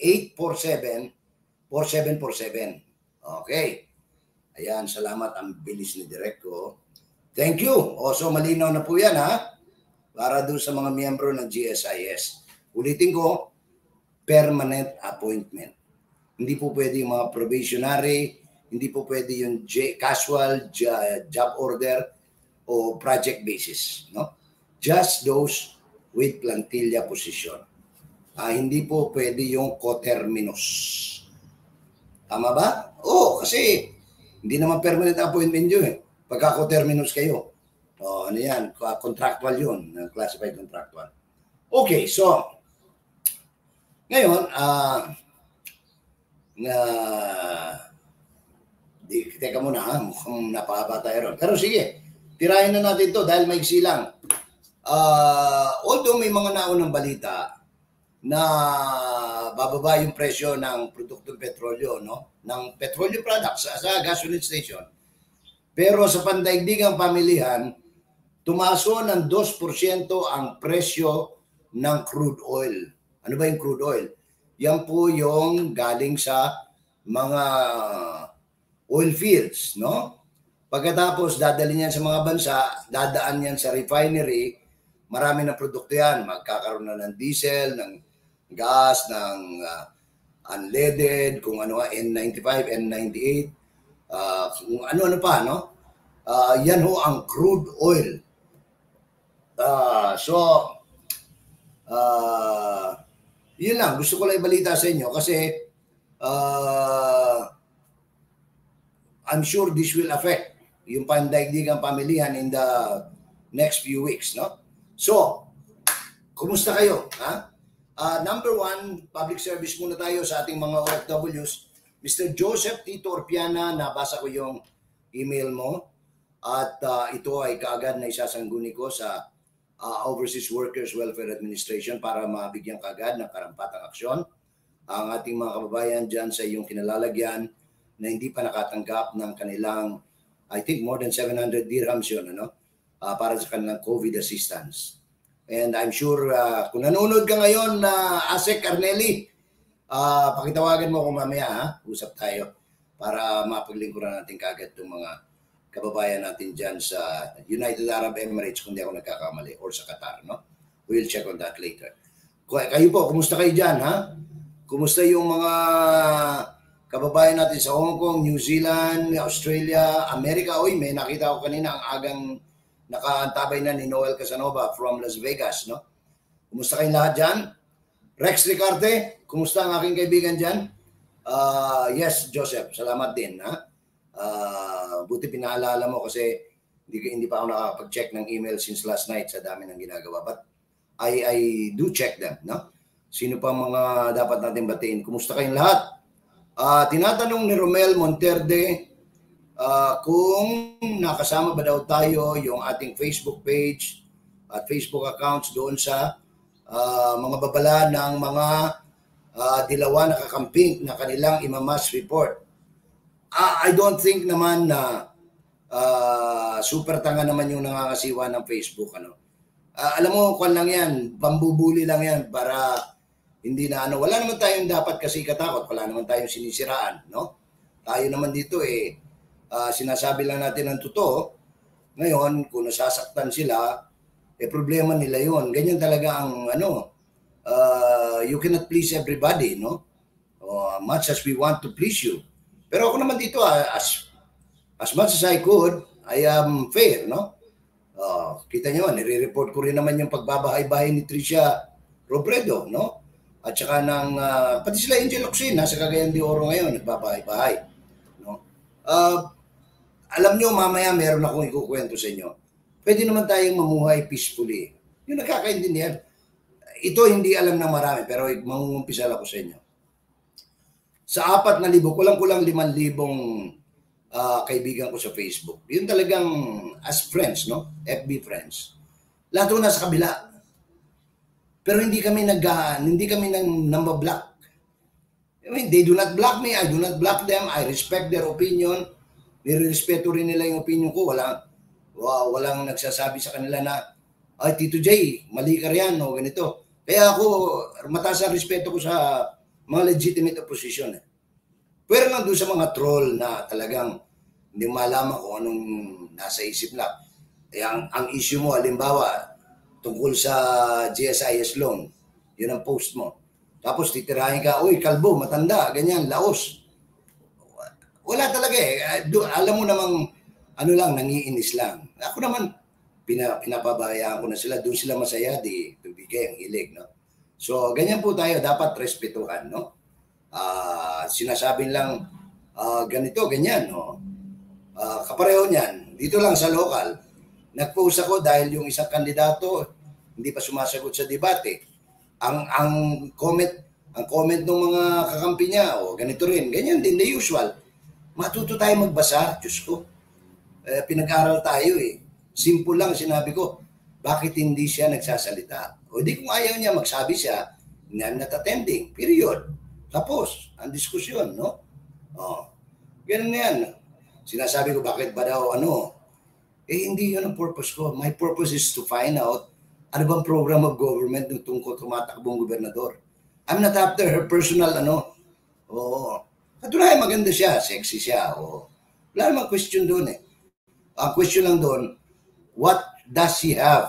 847-4747. Okay. Ayan, salamat. Ang bilis ni Direk ko. Thank you. So malinaw na po yan, ha? Para doon sa mga miyembro ng GCASH. Ulitin ko, permanent appointment. Hindi po pwede yung mga probationary, hindi po pwede yung casual job order o project basis, no? Just those with plantilla position. Hindi po pwede yung coterminus. Tama ba? Oo, kasi hindi naman permanent appointment yun eh. Pagka co-terminus kayo. O, ano yan? Contractual yun. Classified contractual. Okay, so, ngayon, teka muna ha, mukhang napahaba tayo ron. Pero sige, tirahin na natin to dahil maiksi lang. Although may mga naunang balita na bababa yung presyo ng produktong petrolyo, no? Ng petroleum products sa gasoline station. Pero sa pandaigdigang pamilihan, tumaso ng 2% ang presyo ng crude oil. Ano ba yung crude oil? Yan po yung galing sa mga oil fields, no? Pagkatapos dadalhin yan sa mga bansa, dadaan yan sa refinery, marami ng produkto yan. Magkakaroon na ng diesel, ng gas, ng unleaded, kung ano, N95, N98, kung ano-ano pa, no? Yan ho ang crude oil. Yun lang. Gusto ko lang ibalita sa inyo kasi I'm sure this will affect yung pandaigdigang pamilihan in the next few weeks, no? So, kumusta kayo? Ha? Number one, public service muna tayo sa ating mga OFWs. Mr. Joseph Tito Orpiana, nabasa ko yung email mo at ito ay kaagad na isasangguni ko sa Overseas Workers Welfare Administration para mabigyan kaagad ng karampatang aksyon ang ating mga kababayan dyan sa iyong kinalalagyan na hindi pa nakatanggap ng kanilang, I think more than 700 dirhams yun, ano? Para sa kanilang COVID assistance. And I'm sure kung nanonood ka ngayon na Asek Arnelli, pakitawagan mo kung mamaya, ha? Usap tayo para mapaglingkuran natin kaagad itong mga kababayan natin dyan sa United Arab Emirates, kung di ako nagkakamali, or sa Qatar, no? We'll check on that later. Kayo po, kumusta kayo dyan, ha? Kumusta yung mga kababayan natin sa Hong Kong, New Zealand, Australia, Amerika? Uy, may nakita ko kanina ang agang nakaantabay na ni Noel Casanova from Las Vegas, no? Kumusta kayong lahat dyan? Rex Ricarte, kumusta ang aking kaibigan dyan? Yes, Joseph, salamat din, ha? Buti pinaalala mo kasi hindi pa ako nakakapag-check ng email since last night sa dami ng ginagawa. But I do check them, no? Sino pa mga dapat natin batiin? Kumusta kayong lahat? Tinatanong ni Romel Monterde kung nakasama ba daw tayo yung ating Facebook page at Facebook accounts doon sa mga babala ng mga dilawan na kakamping na kanilang imamas report. I don't think naman na super tanga naman yung nangangasiwa ng Facebook, ano. Alam mo, kung lang yan, pambubuli lang yan para hindi na ano. Wala naman tayong dapat kasi katakot, wala naman tayong sinisiraan, no? Tayo naman dito sinasabi lang natin ang totoo. Ngayon, kung nasasaktan sila, problema nila yun. Ganyan talaga ang ano, you cannot please everybody, no? Much as we want to please you. Pero ako naman dito, as much as I could, I am fair, no? Kita nyo, nire-report ko rin naman yung pagbabahay-bahay ni Tricia Robredo, no? At saka pati sila Angel Oxin, nasa Cagayan de Oro ngayon, nagbabahay-bahay, no? Alam nyo, mamaya meron akong ikukwento sa inyo. Pwede naman tayong mamuhay peacefully. Yung nakakaintindihan, ito hindi alam ng marami, pero mangungumpisa ako sa inyo. Sa 4,000, kulang-kulang 5,000 kaibigan ko sa Facebook. Yun talagang as friends, no? FB friends. Lahat nasa kabila. Pero hindi kami nambablock. I mean, they do not block me, I do not block them, I respect their opinion. Nirespeto rin nila yung opinion ko. Walang nagsasabi sa kanila na, ay, Tito Jay, mali ka riyan, o ganito. Kaya ako, mataas ang respeto ko sa mga legitimate opposition. Pero nandun sa mga troll na talagang hindi malaman kung anong nasa isip na. Ang issue mo, halimbawa, tungkol sa GCASH loan, yun ang post mo. Tapos titirahin ka, uy, kalbo, matanda, ganyan, laos. Wala talaga alam mo namang, ano lang, nangiinis lang. Ako naman, pinapabayaan ko na sila, doon sila masaya, di bigay ang hilig, no? So, ganyan po tayo, dapat respetuhan, no? Sinasabi lang, ganito, ganyan. No? Kapareho niyan, dito lang sa local, nag-post ako dahil yung isang kandidato hindi pa sumasagot sa debate. Ang comment ng mga kakampi niya, ganito rin, ganyan din, the usual. Matuto tayo magbasa, Diyos ko. Pinag-aral tayo eh. Simple lang sinabi ko, bakit hindi siya nagsasalita? O di kung ayaw niya, magsabi siya, I'm not attending, period. Tapos, ang diskusyon, no? Ganun na yan. Sinasabi ko, bakit ba daw, hindi yun ang purpose ko. My purpose is to find out ano bang program of government ng tungkol tumatakbong gobernador. I'm not after her personal, Katunayan, maganda siya, sexy siya. Wala namang question doon eh. Ang question lang doon, what does he have?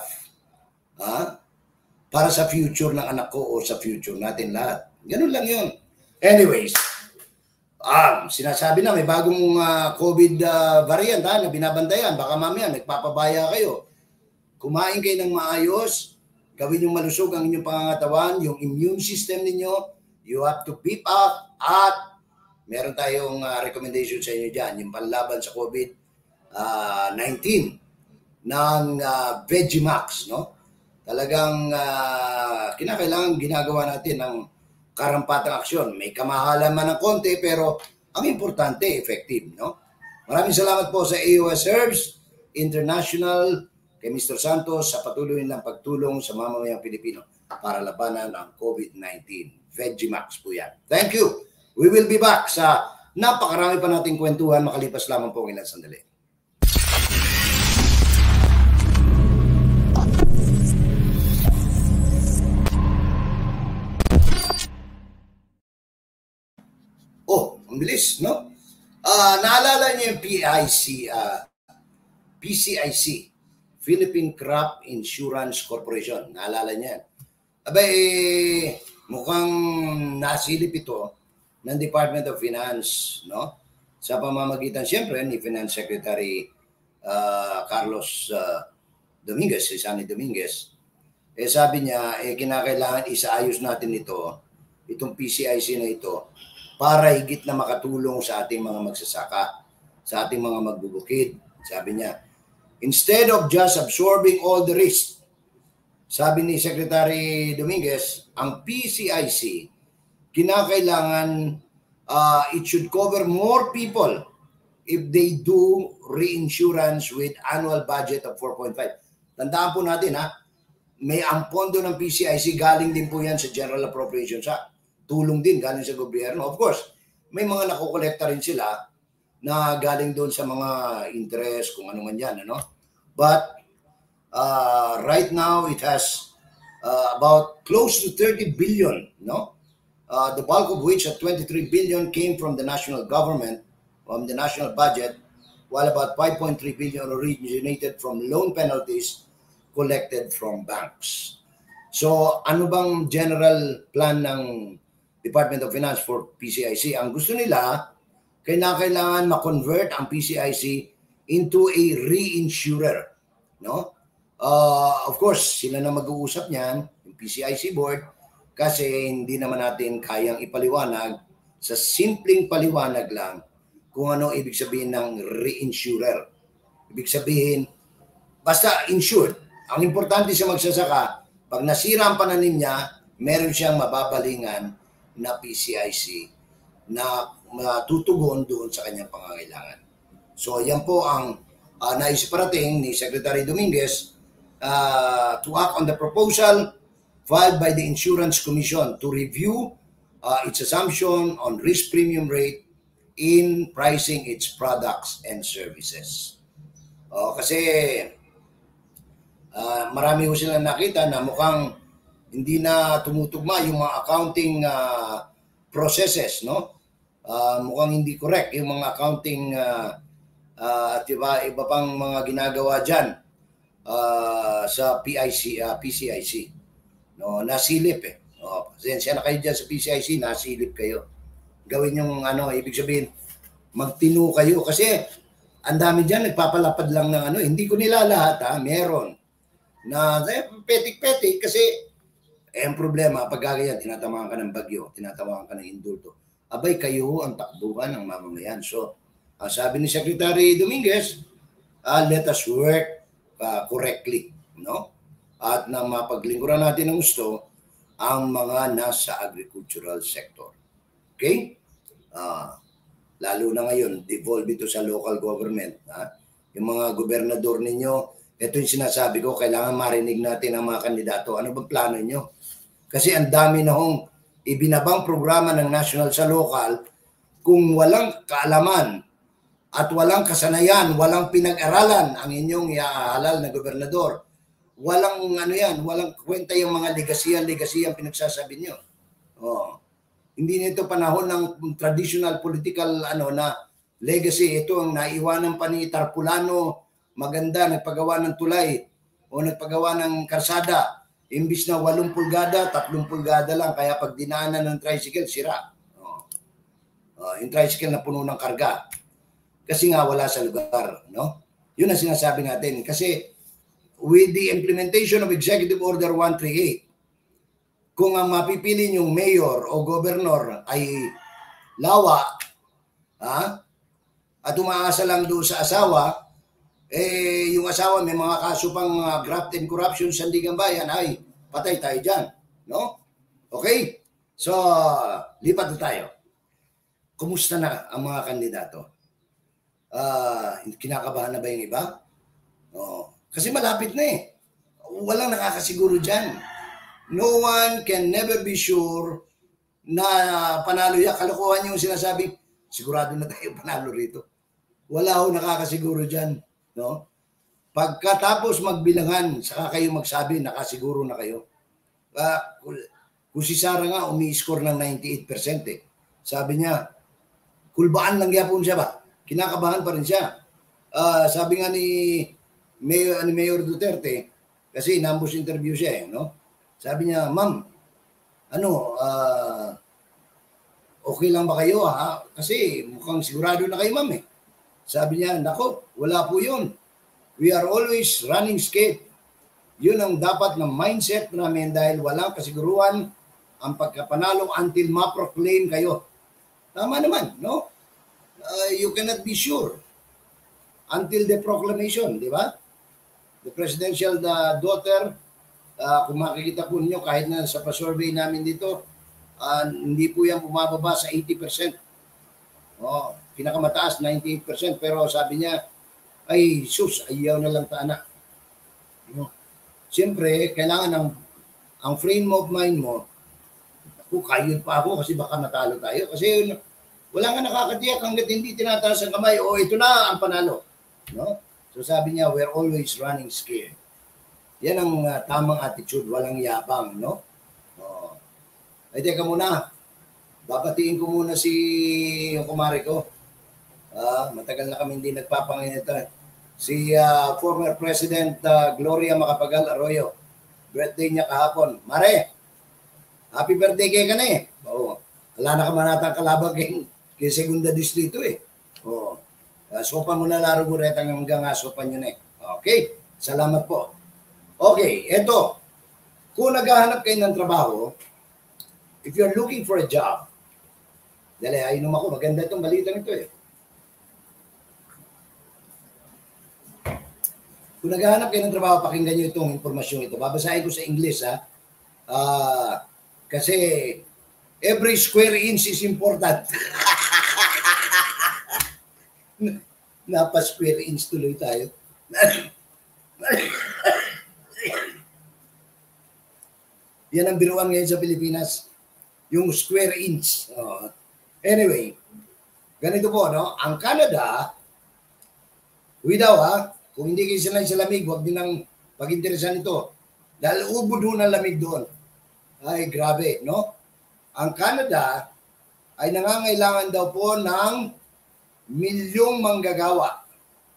Para sa future ng anak ko o sa future natin lahat. Ganun lang yun. Anyways, sinasabi na may bagong COVID variant na binabantayan. Baka mamaya nagpapabaya kayo. Kumain kayo ng maayos, gawin yung malusog ang inyong pangangatawan, yung immune system ninyo, you have to beef up at meron tayong recommendation sa inyo dyan, yung panlaban sa COVID-19 ng Vegimax, no? Talagang kinakailangan ginagawa natin ng karampatang aksyon. May kamahalan man ng konti, pero ang importante, effective, no? Maraming salamat po sa AOS Herbs International, kay Mr. Santos sa patuloy nilang pagtulong sa mamamayang Pilipino para labanan ang COVID-19. Vegimax po yan. Thank you. We will be back sa napakarami pa nating kwentuhan makalipas lamang po ng ilang sandali. Ang bilis, no? Naalala niyo yung PCIC, Philippine Crop Insurance Corporation. Naalala niya. Mukhang nasilip ito ng Department of Finance, no? Sa pamamagitan, siyempre, ni Finance Secretary Carlos Dominguez, si Sunny Dominguez. Sabi niya, kinakailangan isaayos natin itong PCIC na ito, para higit na makatulong sa ating mga magsasaka, sa ating mga magbubukid. Sabi niya, instead of just absorbing all the risk, sabi ni Secretary Dominguez, ang PCIC, kinakailangan it should cover more people if they do reinsurance with annual budget of 4.5. Tandaan po natin may ang pondo ng PCIC, galing din po yan sa General Appropriations Act. Tulong din galing sa gobyerno. Of course, may mga nakukolekta rin sila na galing doon sa mga interest, kung ano man yan, But right now, it has about close to 30 billion, the bulk of which at 23 billion came from the national government, from the national budget, while about 5.3 billion originated from loan penalties collected from banks. So, ano bang general plan ng Department of Finance for PCIC? Ang gusto nila, kailangan ma-convert ang PCIC into a reinsurer, no? Of course, sila na mag-uusap niyan, yung PCIC board, kasi hindi naman natin kayang ipaliwanag sa simpleng paliwanag lang kung ano ibig sabihin ng reinsurer. Ibig sabihin, basta insured. Ang importante sa magsasaka, pag nasira ang pananim niya, meron siyang mababalingan na PCIC na matutugon doon sa kanyang pangangailangan. So yan po ang naisip parating ni Secretary Dominguez to act on the proposal filed by the Insurance Commission to review its assumption on risk premium rate in pricing its products and services. Kasi marami ko silang nakita na mukhang hindi na tumutugma yung mga accounting processes, no? Mukhang hindi correct yung mga accounting at iba pang mga ginagawa dyan sa PCIC. No, nasilip pasensya na kayo dyan sa PCIC, nasilip kayo. Gawin yung ibig sabihin, magtino kayo kasi ang dami dyan nagpapalapad lang ng hindi ko nila lahat meron na petik-petik kasi ang problema pag ganyan tinatamaan ka ng bagyo, tinatamaan ka ng indulto. abay kayo ang takbuhan ng mamamayan. So, sabi ni Secretary Dominguez, let us work correctly, no? At na mapaglingkuran natin ng gusto ang mga nasa agricultural sector. Okay? Lalo na ngayon, devolve ito sa local government. Yung mga gobernador ninyo, ito yung sinasabi ko, kailangan marinig natin ang mga kandidato. Ano bang plano nyo? Kasi ang dami na hong ibinabang programa ng national sa local, kung walang kaalaman at walang kasanayan, walang pinag-aralan ang inyong iahalal na gobernador, walang walang kwenta yung mga legasiyan pinagsasabi nyo. Hindi nito panahon ng traditional political na legacy. Ito ang naiwanan pa ni Tarpulano, maganda, nagpagawa ng tulay o nagpagawa ng karsada. Imbis na 8 pulgada, 3 pulgada lang. Kaya pag dinaanan ng tricycle, sira. Yung tricycle na puno ng karga. Kasi nga wala sa lugar. No? Yun ang sinasabi natin. Kasi with the implementation of Executive Order 138, kung ang mapipili yung mayor o governor ay lawa, at umaasa lang doon sa asawa, yung asawa may mga kaso pang graft and corruption sa Sandigan Bayan, ay patay tayo dyan. No? Okay? So, lipat na tayo. Kumusta na ang mga kandidato? Kinakabahan na ba yung iba? Kasi malapit na eh. Walang nakakasiguro dyan. No one can never be sure na panalo yan. Kalokohan yung sinasabing, sigurado na tayo panalo rito. Wala ho nakakasiguro dyan. No? Pagkatapos magbilangan, saka kayo magsabi, nakasiguro na kayo. Kung si Sara nga, umi-score ng 98% eh. Sabi niya, kulbaan lang yapon siya ba? Kinakabahan pa rin siya. Sabi nga ni Mayor Duterte, kasi inambus interview siya no? Sabi niya, ma'am, okay lang ba kayo Kasi mukhang sigurado na kayo, ma'am eh. Sabi niya, nako, wala po yun. We are always running scared. Yun ang dapat na mindset namin dahil walang kasiguruhan ang pagkapanalo until ma-proclaim kayo. Tama naman, no? You cannot be sure until the proclamation, di ba? The presidential daughter, kung makikita po ninyo, kahit na sa pa-survey namin dito, hindi po yan bumababa sa 80%. Pinakamataas, 98%. Pero sabi niya, ay sus, ayaw na lang ta anak. Siyempre, kailangan ang frame of mind mo, kayod pa ako kasi baka matalo tayo. Kasi wala nga nakakatiyak hanggat hindi tinataas ang kamay, ito na ang panalo. No? So sabi niya, we're always running scared. Yan ang tamang attitude, walang yabang, no? Ay, teka muna. Babatiin ko muna yung kumare ko. Matagal na kami hindi nagpapanginita. Si former President Gloria Macapagal Arroyo. Birthday niya kahapon. Mare, happy birthday kay ka na eh. Wala na ka manatang kalabang kay Segunda Distrito eh. Sopan mo na laro mo retang hanggang sopan yun eh. Okay, salamat po. Okay, eto. Kung naghahanap kayo ng trabaho, if you're looking for a job, dali, inom ako, maganda itong balitang ito eh. Kung naghahanap kayo ng trabaho, pakinggan nyo itong impormasyon ito. Babasahin ko sa English kasi every square inch is important. Napa-square inch tuloy tayo. Yan ang biruan ngayon sa Pilipinas. Yung square inch. Anyway, ganito po, no? Ang Canada, kung hindi kayo sanay sa lamig, huwag din ang pag-interesan ito. Dahil ubod ho ng lamig doon. Ay, grabe, no? Ang Canada ay nangangailangan daw po ng milyong manggagawa.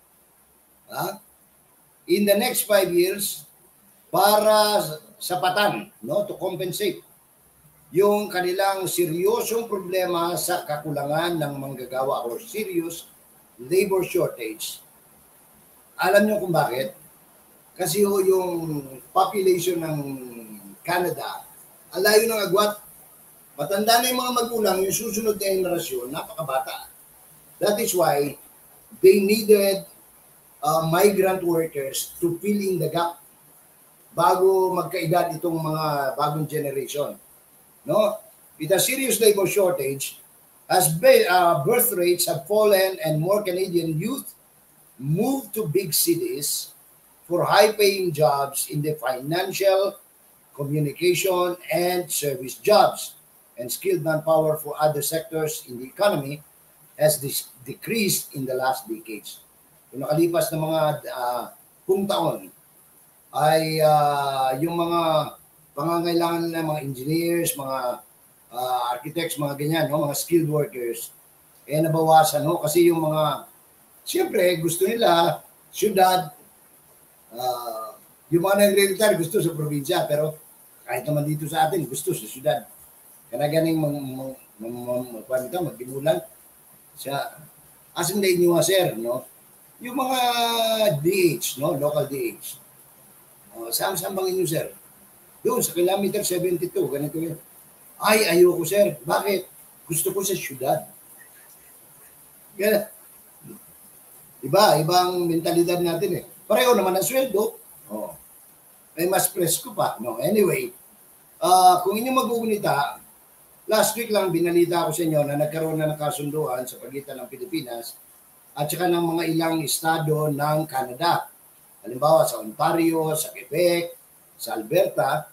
In the next 5 years, para sapatan, no, to compensate yung kanilang seryosong problema sa kakulangan ng manggagawa or serious labor shortage. Alam niyo kung bakit? Kasi yung population ng Canada, alayo ng agwat. Matanda na yung mga magulang, yung susunod na generasyon, napakabata. That is why they needed migrant workers to fill in the gap bago magkaedad itong mga bagong generation. No? With a serious labor shortage, as birth rates have fallen and more Canadian youth move to big cities for high-paying jobs in the financial, communication, and service jobs, and skilled manpower for other sectors in the economy has decreased in the last decades. Kung nakalipas na mga taon, ay yung mga pangangailangan ng mga engineers, mga architects, mga ganyan, no? Mga skilled workers, nabawasan. No? Kasi yung mga, siyempre, gusto nila, syudad, yung mga nagre-retire gusto sa probinsya, pero kahit naman dito sa atin, gusto sa syudad. Kaya ganing magdimulan sa asin na inyo, sir, no? Yung mga DH, no? Local DH. Saan bang inyo, sir? Doon, sa kilometer 72, ganito yun. Ay, ayoko, sir. Bakit? Gusto ko sa syudad. Kaya, ibang mentalidad natin eh. Pareho naman ang sweldo. Oh. May mas presko pa. No? Anyway, kung inyo mag-uunita, last week lang binalita ko sa inyo na nagkaroon na ng kasunduan sa pagitan ng Pilipinas at saka ng mga ilang estado ng Canada. Halimbawa sa Ontario, sa Quebec, sa Alberta,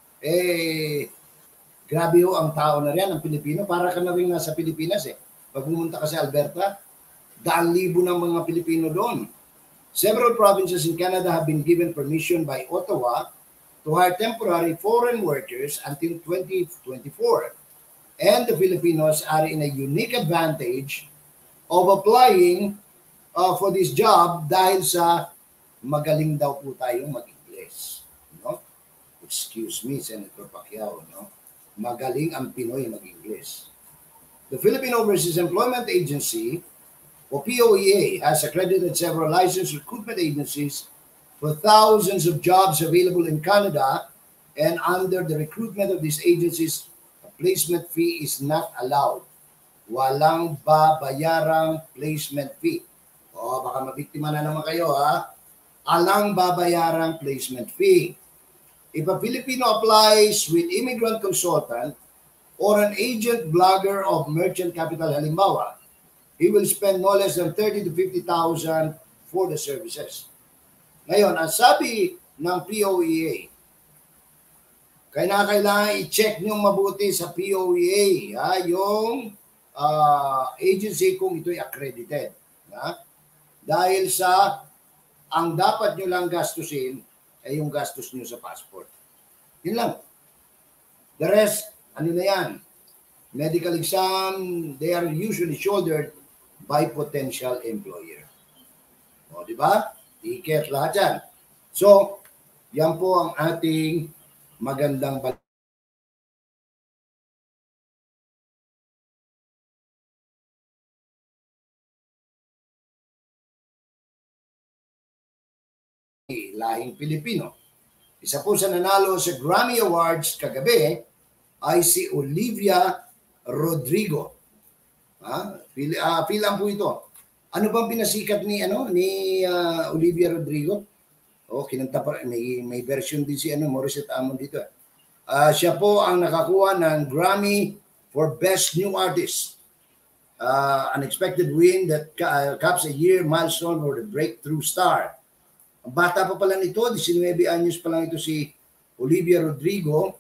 grabe ho ang tao na riyan, ang Pilipino. Para ka na rin nasa Pilipinas eh. Pag pumunta ka sa Alberta, 1,000 ng mga Pilipino doon. Several provinces in Canada have been given permission by Ottawa to hire temporary foreign workers until 2024. And the Filipinos are in a unique advantage of applying for this job dahil sa magaling daw po tayong mag-Ingles. No? Excuse me, Senator Pacquiao. No? Magaling ang Pinoy mag-Ingles. The Philippine Overseas Employment Agency, o POEA, has accredited several licensed recruitment agencies for thousands of jobs available in Canada, and under the recruitment of these agencies, a placement fee is not allowed. Walang babayarang placement fee. O, baka mabiktima na naman kayo, ha? Alang babayarang placement fee. If a Filipino applies with immigrant consultant or an agent blogger of merchant capital, halimbawa, he will spend no less than 30 to 50,000 for the services. Ngayon, ang sabi ng POEA, kailangan i-check nyo mabuti sa POEA, yung agency kung ito'y accredited. Ha? Dahil sa ang dapat nyo lang gastusin ay yung gastos nyo sa passport. Yun lang. The rest, ano na yan? Medical exam, they are usually shouldered by potential employer. O, di ba? Ticket, lahat yan. So, yan po ang ating magandang lahing Pilipino. Isa po sa nanalo sa Grammy Awards kagabi ay si Olivia Rodrigo. Pilang po ito. Ano bang pinasikat ni Olivia Rodrigo? Kinanta pa, may version din si Morissette Amon dito. Siya po ang nakakuha ng Grammy for Best New Artist. Unexpected win that caps a year milestone for the breakthrough star. Ang bata pa pala nito, 19 anyos pa lang ito si Olivia Rodrigo.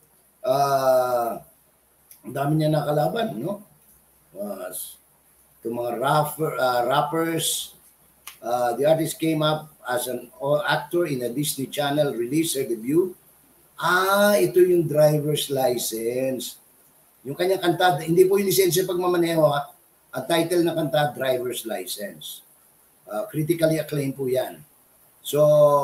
Ang dami niya nakalaban, no? Itong mga rappers, the artist came up as an actor in a Disney Channel release her debut. Ito yung driver's license. Yung kanyang kanta, hindi po yung lisensya pagmamaneho, ha? Ang title ng kanta, driver's license. Critically acclaimed po yan. So,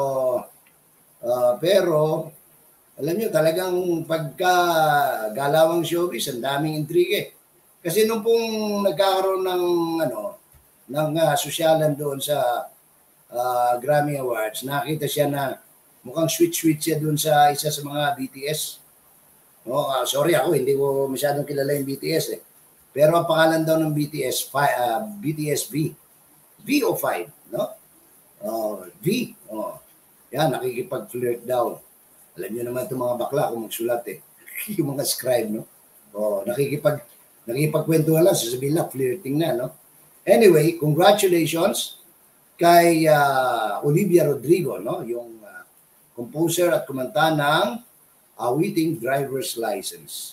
pero, alam nyo, talagang pagka galawang showbiz, ang daming intrigue. Kasi nung pong nagkakaroon ng sosyalan doon sa Grammy Awards, nakita siya na mukhang sweet siya doon sa isa sa mga BTS. Oh, sorry ako, hindi ko masyadong kilala yung BTS eh. Pero ang pangalan daw ng BTS, BTS V. V05, no? V. Oh. Yan, nakikipag-flirt daw. Alam niyo naman itong mga bakla kung magsulat eh. Yung mga scribe, no? Oh, nakikipagkwentuhan lang, sasabihin lang, flirting na, no? Anyway, congratulations kay Olivia Rodrigo, no? Yung composer at kumanta ng Awiting Driver's License.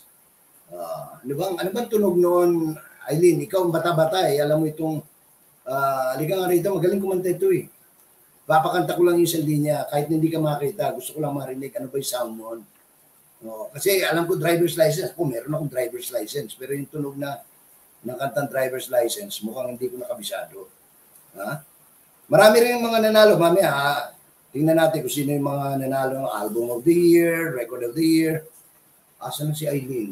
Ano bang tunog noon, Eileen? Ikaw ang bata-bata eh. Alam mo itong, halika nga rito, magaling kumanta ito eh. Papakanta ko lang yung sa linya, kahit hindi ka makita, gusto ko lang marinig ano ba yung sound noon. Kasi alam ko driver's license, meron akong driver's license, pero yung tunog na ng kantang driver's license, mukhang hindi ko nakabisado. Marami rin yung mga nanalo, mamaya tingnan natin kung sino yung mga nanalo, album of the year, record of the year. Asan na si Eileen?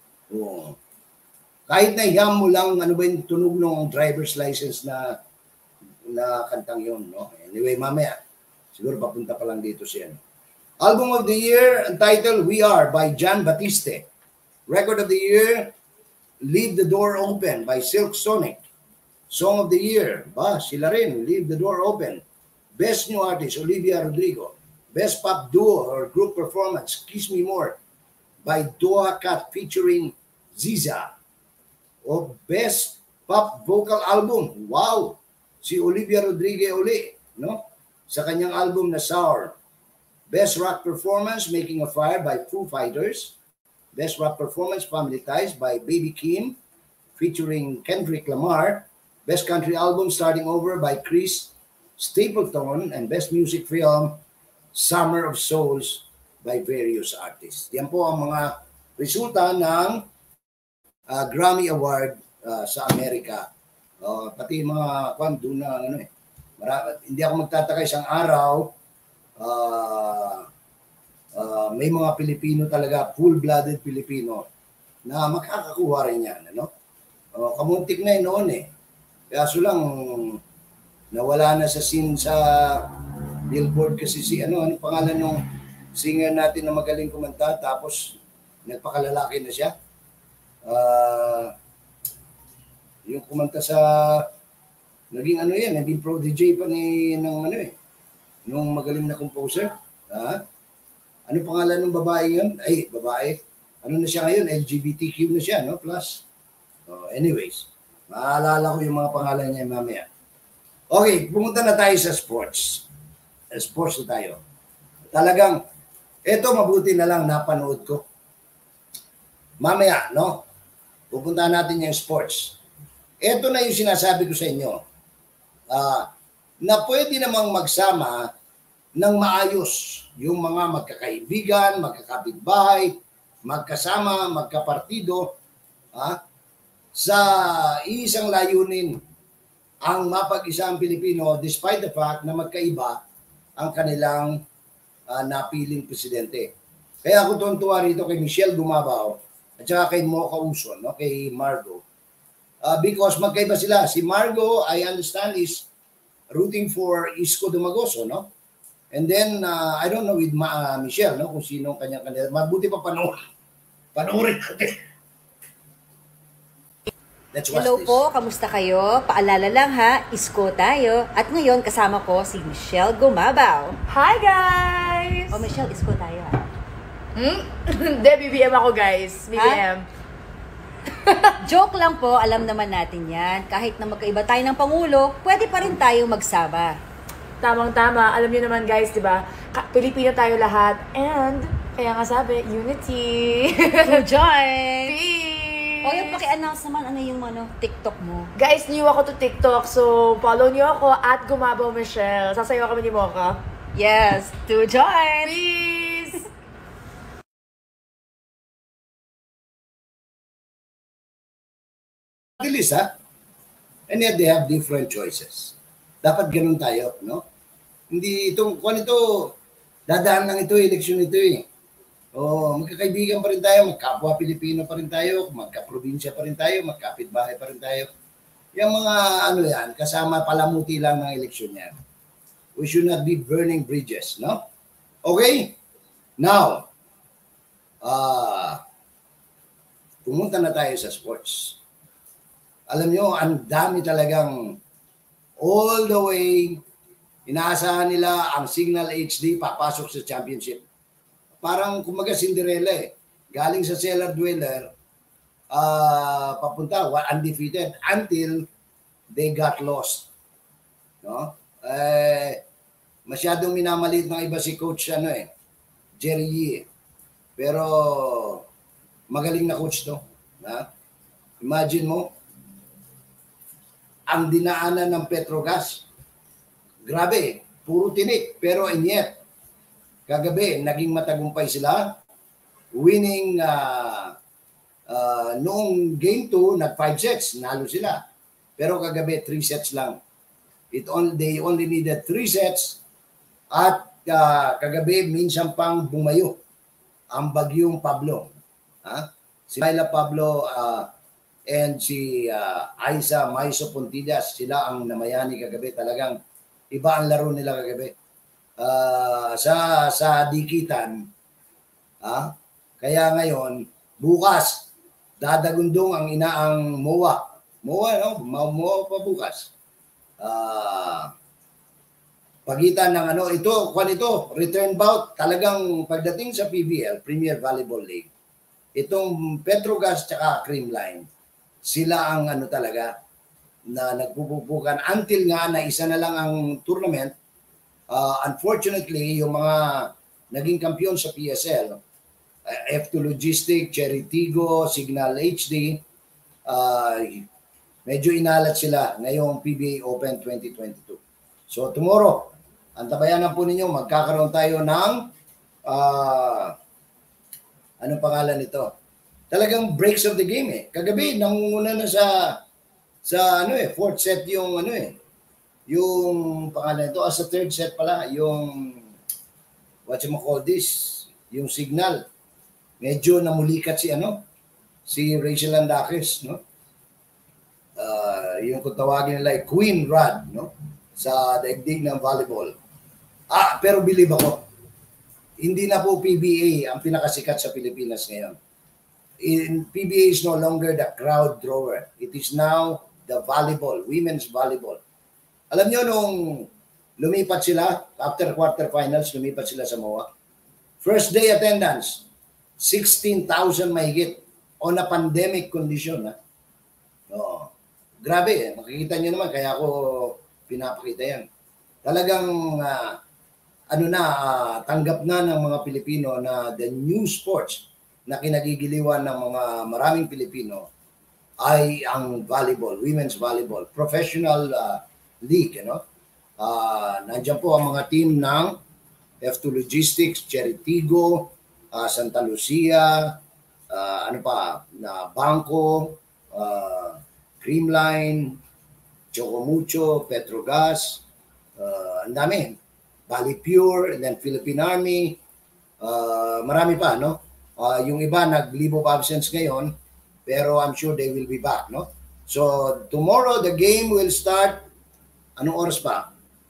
Kahit na iham mo lang, ano ba yung tunog ng driver's license na kantang yun, no? Anyway, mamaya, siguro papunta pa lang dito siya. Album of the year, entitled We Are by John Batiste. Record of the year, Leave the Door Open by Silk Sonic. Song of the year, sila rin, Leave the Door Open. Best New Artist, Olivia Rodrigo. Best Pop Duo or Group Performance, Kiss Me More by Doha Cat featuring Ziza. O Best Pop Vocal Album, wow! Si Olivia Rodrigo uli, no? Sa kanyang album na Sour. Best Rock Performance, Making a Fire by Foo Fighters. Best Rock Performance, Family Ties by Baby Kim featuring Kendrick Lamar. Best Country Album, Starting Over by Chris Stapleton. And Best Music Film, Summer of Souls by various artists. Yan po ang mga resulta ng Grammy Award sa Amerika. Pati mga doon na hindi ako magtataka isang araw may mga Pilipino talaga, full-blooded Pilipino na makakakuha rin yan, ano? Kamuntik na yun noon eh. Kaso lang nawala na sa scene sa Billboard kasi si ano pangalan ng singer natin na magaling kumanta tapos nagpakalalaki na siya. Yung kumanta sa naging ano yan, naging pro DJ pa ng ano eh, nung magaling na composer. Ano pangalan ng babae yun? Ay, babae. Ano na siya ngayon? LGBTQ na siya, no? Plus. Anyways, maalala ko yung mga pangalan niya mamaya. Okay, pumunta na tayo sa sports. Sports na tayo. Talagang, eto mabuti na lang napanood ko. Mamaya, no? Pupunta natin yung sports. Ito na yung sinasabi ko sa inyo. Na pwede namang magsama ng maayos yung mga magkakaibigan, magkakapitbahay, magkasama, magkapartido, sa isang layunin ang mapag-isa ang Pilipino despite the fact na magkaiba ang kanilang napiling presidente. Kaya ako tuwan-tuwa rito kay Michelle Gumabao at saka kay Mocha Uson, no? Kay Margo. Because magkaiba sila. Si Margo, I understand, is rooting for Isko Dumagoso, no? And then, I don't know with Michelle, no? Kung sino ang kanyang kandidato. Mabuti pa panoorin natin. Hello po, kamusta kayo? Paalala lang ha, Isko tayo. At ngayon, kasama ko si Michelle Gumabao. Hi guys! Oh, Michelle, Isko tayo ha. Hindi, BBM ako guys. BBM. Joke lang po, alam naman natin yan. Kahit na magkaiba tayo ng Pangulo, pwede pa rin tayo magsama. Tamang-tama. Alam niyo naman guys, di ba? Pilipino tayo lahat. And, kaya nga sabi, unity. To join! Peace! O yung paki-announce naman, ano yung TikTok mo? Guys, new ako to TikTok. So, follow niyo ako at Gumabaw Michelle. Sasayaw kami ni Mocha. Yes, to join! Peace! Bilis and yet they have different choices. Dapat ganun tayo, no? Hindi itong, kung ito, dadaan lang ito, eleksyon ito eh. Magkakaibigan pa rin tayo, magkapwa Pilipino pa rin tayo, magkaprobinsya pa rin tayo, magkapitbahay pa rin tayo. Yung mga yan, kasama palamuti lang ng eleksyon yan. We should not be burning bridges, no? Okay? Now, pumunta na tayo sa sports. Alam nyo, ang dami talagang all the way, inaasahan nila ang Signal HD papasok sa championship. Parang kumaga Cinderella eh. Galing sa cellar dweller, papunta, undefeated until they got lost. No? Masyadong minamalit ng iba si coach Jerry Yee. Pero magaling na coach to. Imagine mo, ang dinaanan ng Petrogas, grabe, puro tinik. Pero yet, kagabi, naging matagumpay sila. Winning noong game 2, nag 5 sets, nalo sila. Pero kagabi, 3 sets lang. They only needed 3 sets. At kagabi, minsan pang bumayo ang bagyong Pablo. Si Myla Pablo and si Aiza Maiso Pontillas, sila ang namayani kagabi. Talagang iba ang laro nila kagabi. Sa dikitan, kaya ngayon, bukas, dadagundong ang inaang MOA. MOA pa bukas. Pagitan ng ito, return bout, talagang pagdating sa PVL, Premier Volleyball League, itong Petrogas tsaka Creamline, sila ang talaga na nagpupupukan until nga na isa na lang ang tournament. Unfortunately, yung mga naging kampiyon sa PSL, F2 Logistic, Cherry Tigo, Signal HD, medyo inalat sila ngayong PBA Open 2022. So tomorrow, antabayanan po ninyo, magkakaroon tayo ng anong pangalan nito? Talagang breaks of the game eh. Kagabi, nangunguna na sa fourth set yung yung pangalan nito, sa third set pala, yung yung Signal. Medyo namulikat si Rachel Andakis, no? Yung kung tawagin nila Queen Rod, no? Sa daigdig ng volleyball. Pero believe ako, hindi na po PBA ang pinakasikat sa Pilipinas ngayon. PBA is no longer the crowd drawer. It is now the volleyball, women's volleyball. Alam nyo, nung lumipat sila, after quarterfinals, lumipat sila sa MOA. First day attendance, 16,000 mahigit on a pandemic condition. Grabe, makikita nyo naman, kaya ako pinapakita yan. Talagang tanggap na ng mga Pilipino na the new sports na kinagigiliwan ng mga maraming Pilipino ay ang volleyball, women's volleyball, professional league. Nandiyan po ang mga team ng F2 Logistics, Cherry Tigo, Santa Lucia, Bangko, Creamline, Chocomucho, Petrogas, ang dami. Valley Pure, and then Philippine Army, marami pa, no? Yung iba nag-leave of absence ngayon, pero I'm sure they will be back, no? So, tomorrow, the game will start, anong oras pa?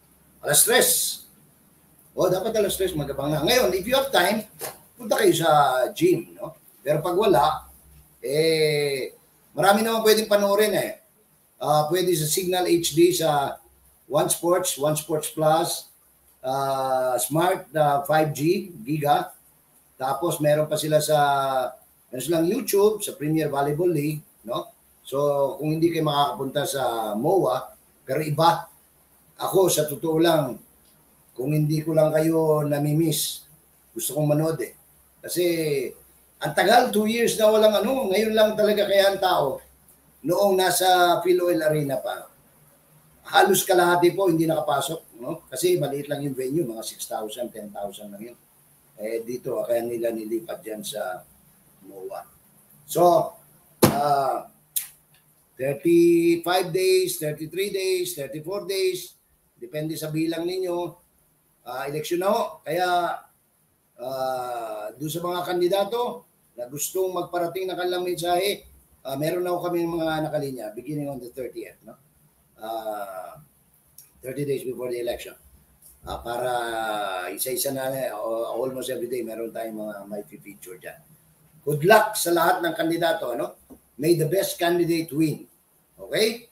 3:00. Dapat 3:00, magabang na. Ngayon, if you have time, punta kayo sa gym, no? Pero pag wala, marami naman pwedeng panoorin pwede sa Signal HD, sa One Sports Plus, Smart 5G, Giga. Tapos meron pa sila meron silang YouTube, sa Premier Volleyball League, no? So, kung hindi kayo makakapunta sa MOA, pero iba, ako sa totoo lang, kung hindi ko lang kayo namimiss, gusto kong manood Kasi, ang tagal, 2 years na walang ngayon lang talaga kaya ang tao, noong nasa Philoel Arena pa, halos kalahati po hindi nakapasok, no? Kasi maliit lang yung venue, mga 6,000, 10,000 lang yun. Dito, kaya nila nilipat dyan sa MOA. So, 35 days, 33 days, 34 days, depende sa bilang ninyo, eleksyon na ho. Kaya, doon sa mga kandidato na gustong magparating na kanilang mensahe, meron na ho kami mga nakalinya, beginning on the 30th, no? 30 days before the election. Para isa-isa na, almost every day, meron tayong mga may feature dyan. Good luck sa lahat ng kandidato. Ano? May the best candidate win. Okay?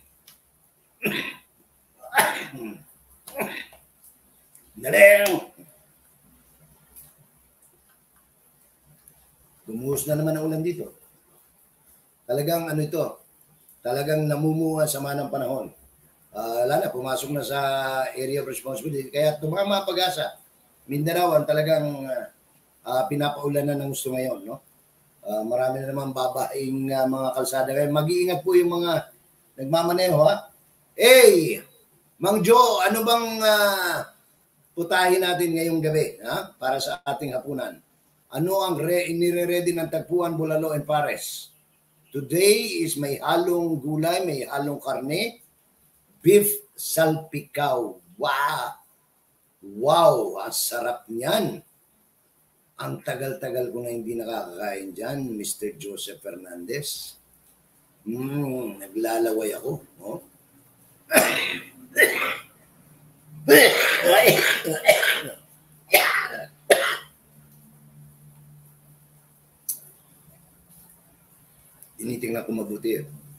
Galing! Gumuhos na naman ang ulan dito. Talagang ano ito, talagang namumuha sama ng panahon. Wala na, pumasok na sa area of responsibility. Kaya itong mga pag-asa, Mindanao ang talagang pinapaulan na ng gusto ngayon. No? Marami na naman babaing mga kalsada. Kaya mag-iingat po yung mga nagmamaneho. Ha? Hey! Mang Jo, ano bang putahin natin ngayong gabi para sa ating hapunan? Ano ang inire-ready ng Tagpuan, Bulalo, and Pares? Today is may halong gulay, may halong karne, beef salpikaw. Wow! Wow! Ang sarap niyan. Ang tagal-tagal ko na hindi nakakakain dyan, Mr. Joseph Fernandez. Naglalaway ako. Oh. Tinitingnan ko mabuti.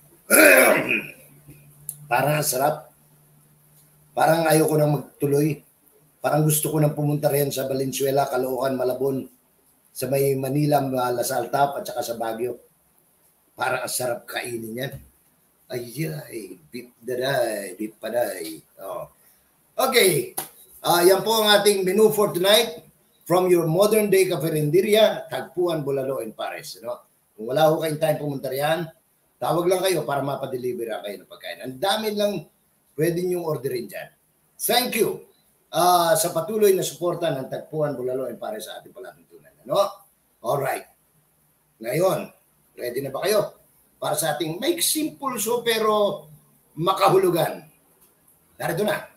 Parang sarap. Parang ayoko nang magtuloy. Parang gusto ko nang pumunta rin sa Valenzuela, Caloocan, Malabon, sa may Manila, Lasal Tap, at saka sa Baguio. Parang sarap kainin yan. Ay, beef daday, beef paday. Oh. Okay. Yan po ang ating menu for tonight. From your modern day caferinderia, Tagpuan, Bulalo, and Pares. No? Kung wala ho kayong time pumunta riyan, tawag lang kayo para mapadeliver kayo ng pagkain. Ang dami lang pwede niyong orderin dyan. Thank you sa patuloy na suporta ng Tagpuan, Bulalo, and Pares sa ating palatuntunan. Ano? Alright. Ngayon, ready na ba kayo? Para sa ating make simple so pero makahulugan. Narito na.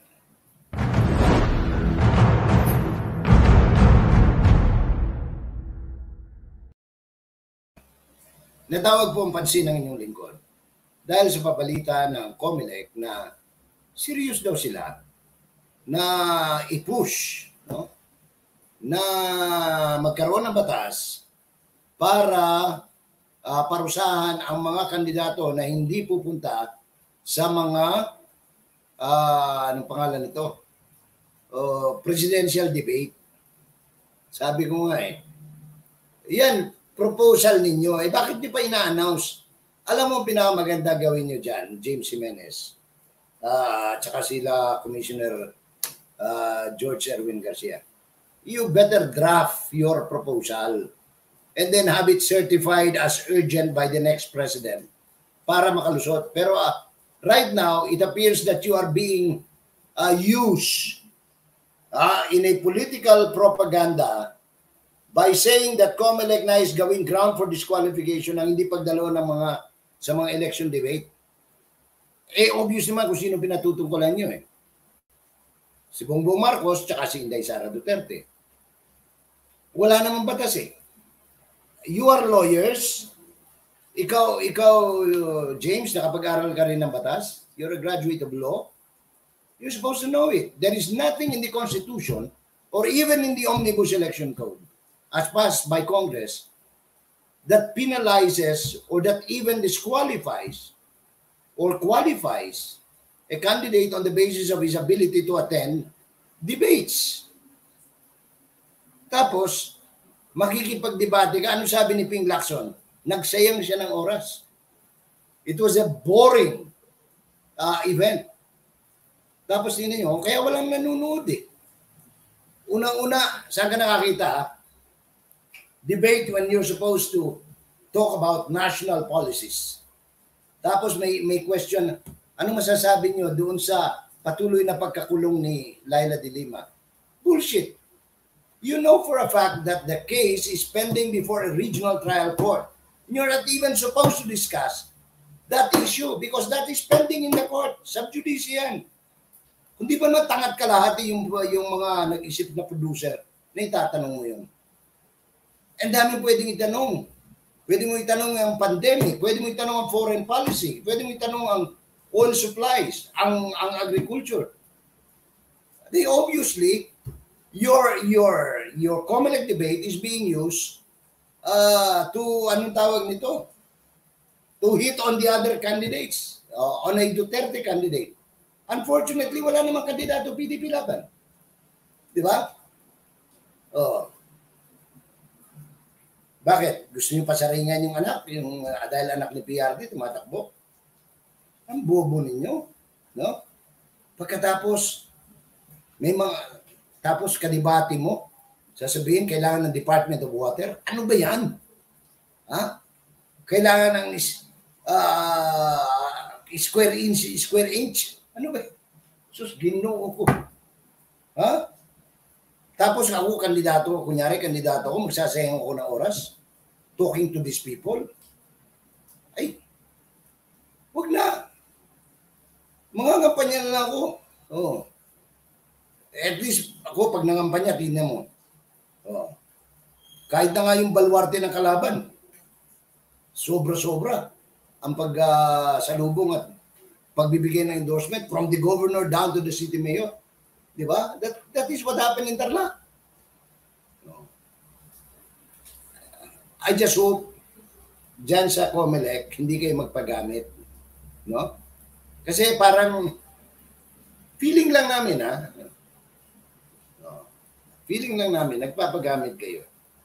Natawag po ang pansin ng inyong lingkod dahil sa pabalita ng Comelec na serious daw sila na i-push, no? Na magkaroon ng batas para parusahan ang mga kandidato na hindi pupunta sa mga anong pangalan nito? Presidential debate. Sabi ko nga yan, proposal ninyo, bakit di pa ina-announce? Alam mo, pinakamaganda gawin nyo dyan, James Jimenez, tsaka sila Commissioner George Erwin Garcia. You better draft your proposal and then have it certified as urgent by the next president para makalusot. Pero right now, it appears that you are being used in a political propaganda by saying that Comelec na is gawing ground for disqualification ang hindi pagdalo ng sa mga election debate. Obvious naman kung sino pinatutungkulan nyo Si Bongbong Marcos tsaka si Inday Sara Duterte. Wala namang batas You are lawyers. Ikaw James, nakapag-aral ka rin ng batas. You're a graduate of law. You're supposed to know it. There is nothing in the Constitution or even in the Omnibus Election Code as passed by Congress that penalizes or that even disqualifies or qualifies a candidate on the basis of his ability to attend debates. Tapos, makikipagdebate ka. Ano sabi ni Ping Lacson? Nagsayang siya ng oras. It was a boring event. Tapos tingnan nyo, kaya walang nanonood Unang-una, saan ka nakakita Debate when you're supposed to talk about national policies. Tapos may question, ano masasabi nyo doon sa patuloy na pagkakulong ni Laila de Lima? Bullshit. You know for a fact that the case is pending before a regional trial court. You're not even supposed to discuss that issue because that is pending in the court. Sub judice yan. Kung di ba natangat ka lahat yung mga nag-isip na producer na itatanong mo yun. Ang dami pwedeng itanong. Pwede mo itanong ang pandemic, pwede mo itanong ang foreign policy, pwede mo itanong ang oil supplies, ang agriculture. Obviously, your Comelec debate is being used to, anong tawag nito? To hit on the other candidates, on a Duterte candidate. Unfortunately, wala namang kandidato PDP laban. Di ba? Oh. Bakit? Gusto niyo pasaringan yung anak, yung dahil anak ni PRD tumatakbo? Ang bobo ninyo, no? Pagkatapos may mga tapos kadibati mo, sasabihin kailangan ng Department of Water. Ano ba 'yan? Ha? Kailangan ng square inch. Ano ba? Sus, Ginoo ko. Ha? Tapos ako kandidato, kunyari kandidato ako, magsasayang ako ng oras talking to these people. Ay, wag na. Mangangampanya na lang ako. Oh. At least ako pag nangampanya, tingnan mo. Oh. Kahit na nga yung balwarte ng kalaban, sobra-sobra ang pagsalubong at pagbibigay ng endorsement from the governor down to the city mayor. Di ba? That is what happened in Tarlac. No. I just hope dyan sa Comelec, hindi kayo magpagamit. No? Kasi parang feeling lang namin, ha? No. Feeling lang namin, nagpapagamit kayo.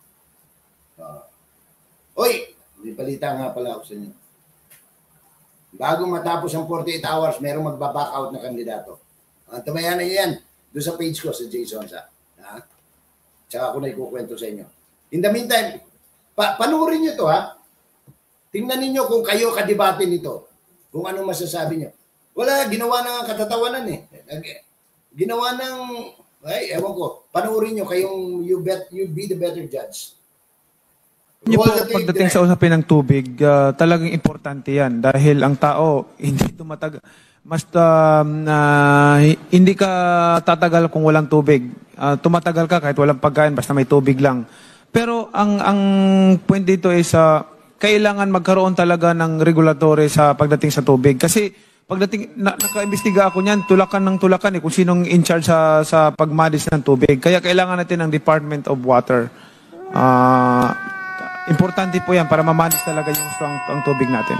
Oy, may balita nga pala ako sa inyo. Bago matapos ang 48 hours, merong magbaback out na kandidato. Tamayan na yan doon sa page ko sa JAY SONZA. Ha? Tsaka ako na ikukwento sa inyo. In the meantime, panuorin nyo to, ha? Tingnan ninyo kung kayo kadebate nito. Kung ano masasabi nyo. Wala, ginawa ng katatawanan eh. Ginawa ng, ay, ewan ko, panuorin nyo kayong you be the better judge. Niyo po, pagdating sa usapin ng tubig, talagang importante yan dahil ang tao hindi tumatagal, hindi ka tatagal kung walang tubig. Tumatagal ka kahit walang pagkain basta may tubig lang. Pero ang point dito is kailangan magkaroon talaga ng regulatory sa pagdating sa tubig kasi pagdating nakaimbestiga ako niyan, tulakan ng tulakan kung sinong in charge sa pagmanage ng tubig. Kaya kailangan natin ng Department of Water. Importante po yan para mamanage talaga yung ang tubig natin.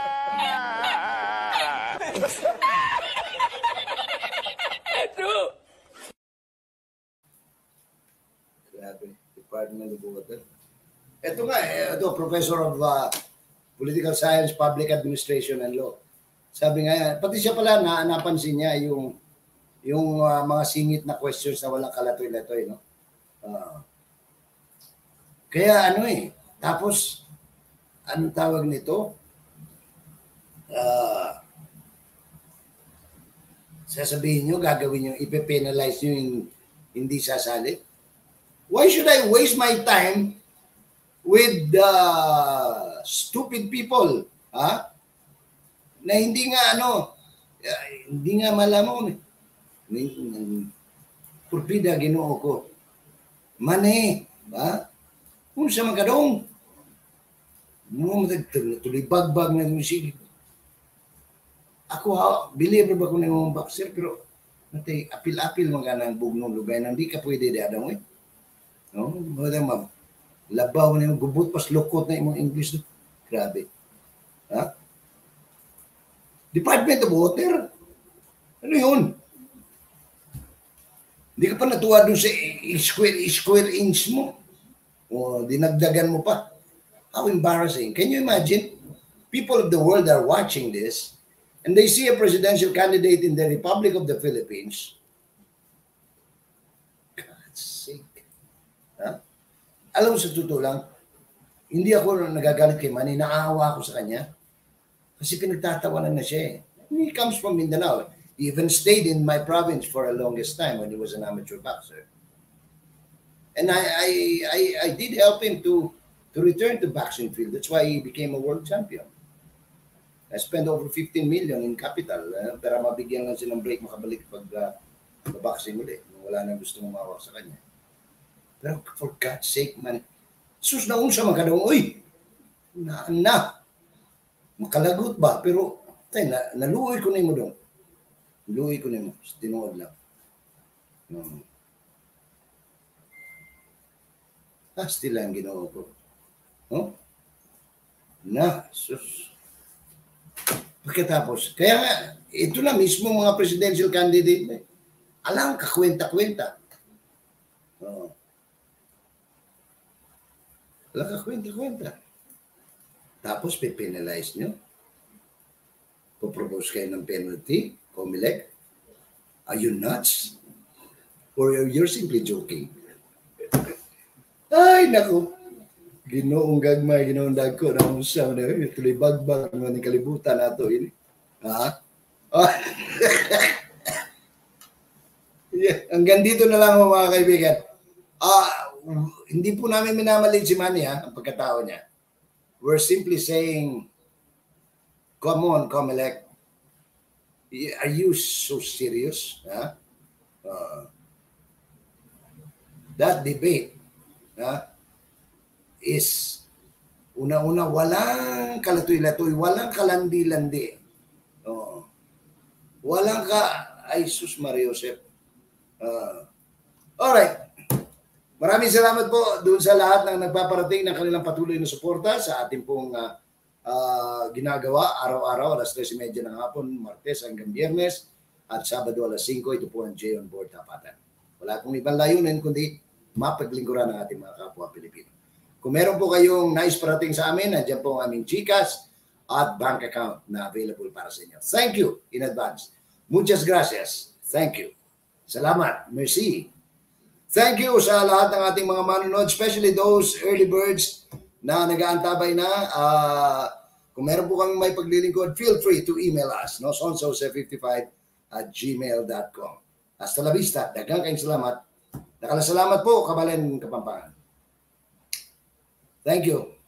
Grabe, Department of Water. Ito nga, ito, Professor of Political Science, Public Administration and Law. Sabi nga, pati siya pala napansin niya yung mga singit na questions na walang kalatoy-latoy, no? Kaya ano tapos, anong tawag nito? Sasabihin nyo, gagawin nyo, ipe-penalize nyo yung hindi sasali. Why should I waste my time with stupid people? Ha? Na hindi nga hindi nga malamon. Purpida, Ginoo ko. Mane, ba? Kung sa magkadong, tuloy bagbag na musig. Ako, believe ba ko na yung boxer, pero apil-apil mga ng bugnong lugay na hindi ka pwede di adang no? Mga labaw na yung gubot, pas lukot na yung English. Grabe. Ha? Department of Water? Ano yun? Hindi ka pa natuwa dun sa square inch mo. O dinagdagan mo pa. How embarrassing. Can you imagine? People of the world are watching this and they see a presidential candidate in the Republic of the Philippines. God's sake. Ha? Alam mo sa totoo lang, hindi ako nagagalit kay Manny, naawa ako sa kanya. Kasi pinagtatawanan na siya. He comes from Mindanao. He even stayed in my province for a longest time when he was an amateur boxer. And I did help him to return to boxing field. That's why he became a world champion. I spent over 15 million in capital para mabigyan lang silang break makabalik pag boxing ulit. Wala nang gusto mawak sa kanya. Pero for God's sake, man, sus na unsa magkadong, uy, makalagot ba? Pero, naluoy ko na mo doon. Naluoy ko na mo. Tinuod lang. Still lang Ginoo ko. No? Sus. Pagkatapos, kaya nga, ito na mismo mga presidential candidate, alam, kakwenta-kwenta. Alam, kakwenta-kwenta. Tapos, pe-penalize nyo. Popropose kayo ng penalty, Comelec. Are you nuts? Or you're simply joking? Ay, naku. Ginoong gagmay, ginoong dagko na usaw na tuloy bagbag ng kalibutan nato ini. Ha? Yeah, hanggang dito na lang mga kaibigan. Hindi po namin minamalit si Manny ang pagkatao niya. We're simply saying, come on, Comelec. Are you so serious? That debate is una-una walang kalatoy-latoy, walang kalandi-landi. Walang ay sus Maria Josep. Alright. Maraming salamat po doon sa lahat ng nagpaparating ng kanilang patuloy na suporta sa ating pong ginagawa araw-araw alas 3:30 ng hapon, Martes hanggang Biyernes at Sabado alas 5. Ito po ang Jay on Board Tapatan. Wala pong ibang layunin kundi mapaglingkuran ng ating mga kapwa Pilipino. Kung meron po kayong nais parating sa amin, nandiyan po ang aming GCASH at bank account na available para sa inyo. Thank you in advance. Muchas gracias. Thank you. Salamat. Merci. Thank you sa lahat ng ating mga manonood, especially those early birds na nag-aantabay na. Kung meron po kami may paglilingkod, feel free to email us, no? sonzose55@gmail.com. Hasta la vista. Daghang kayong salamat. Nakalasalamat po, Kabalen Kapampangan. Thank you.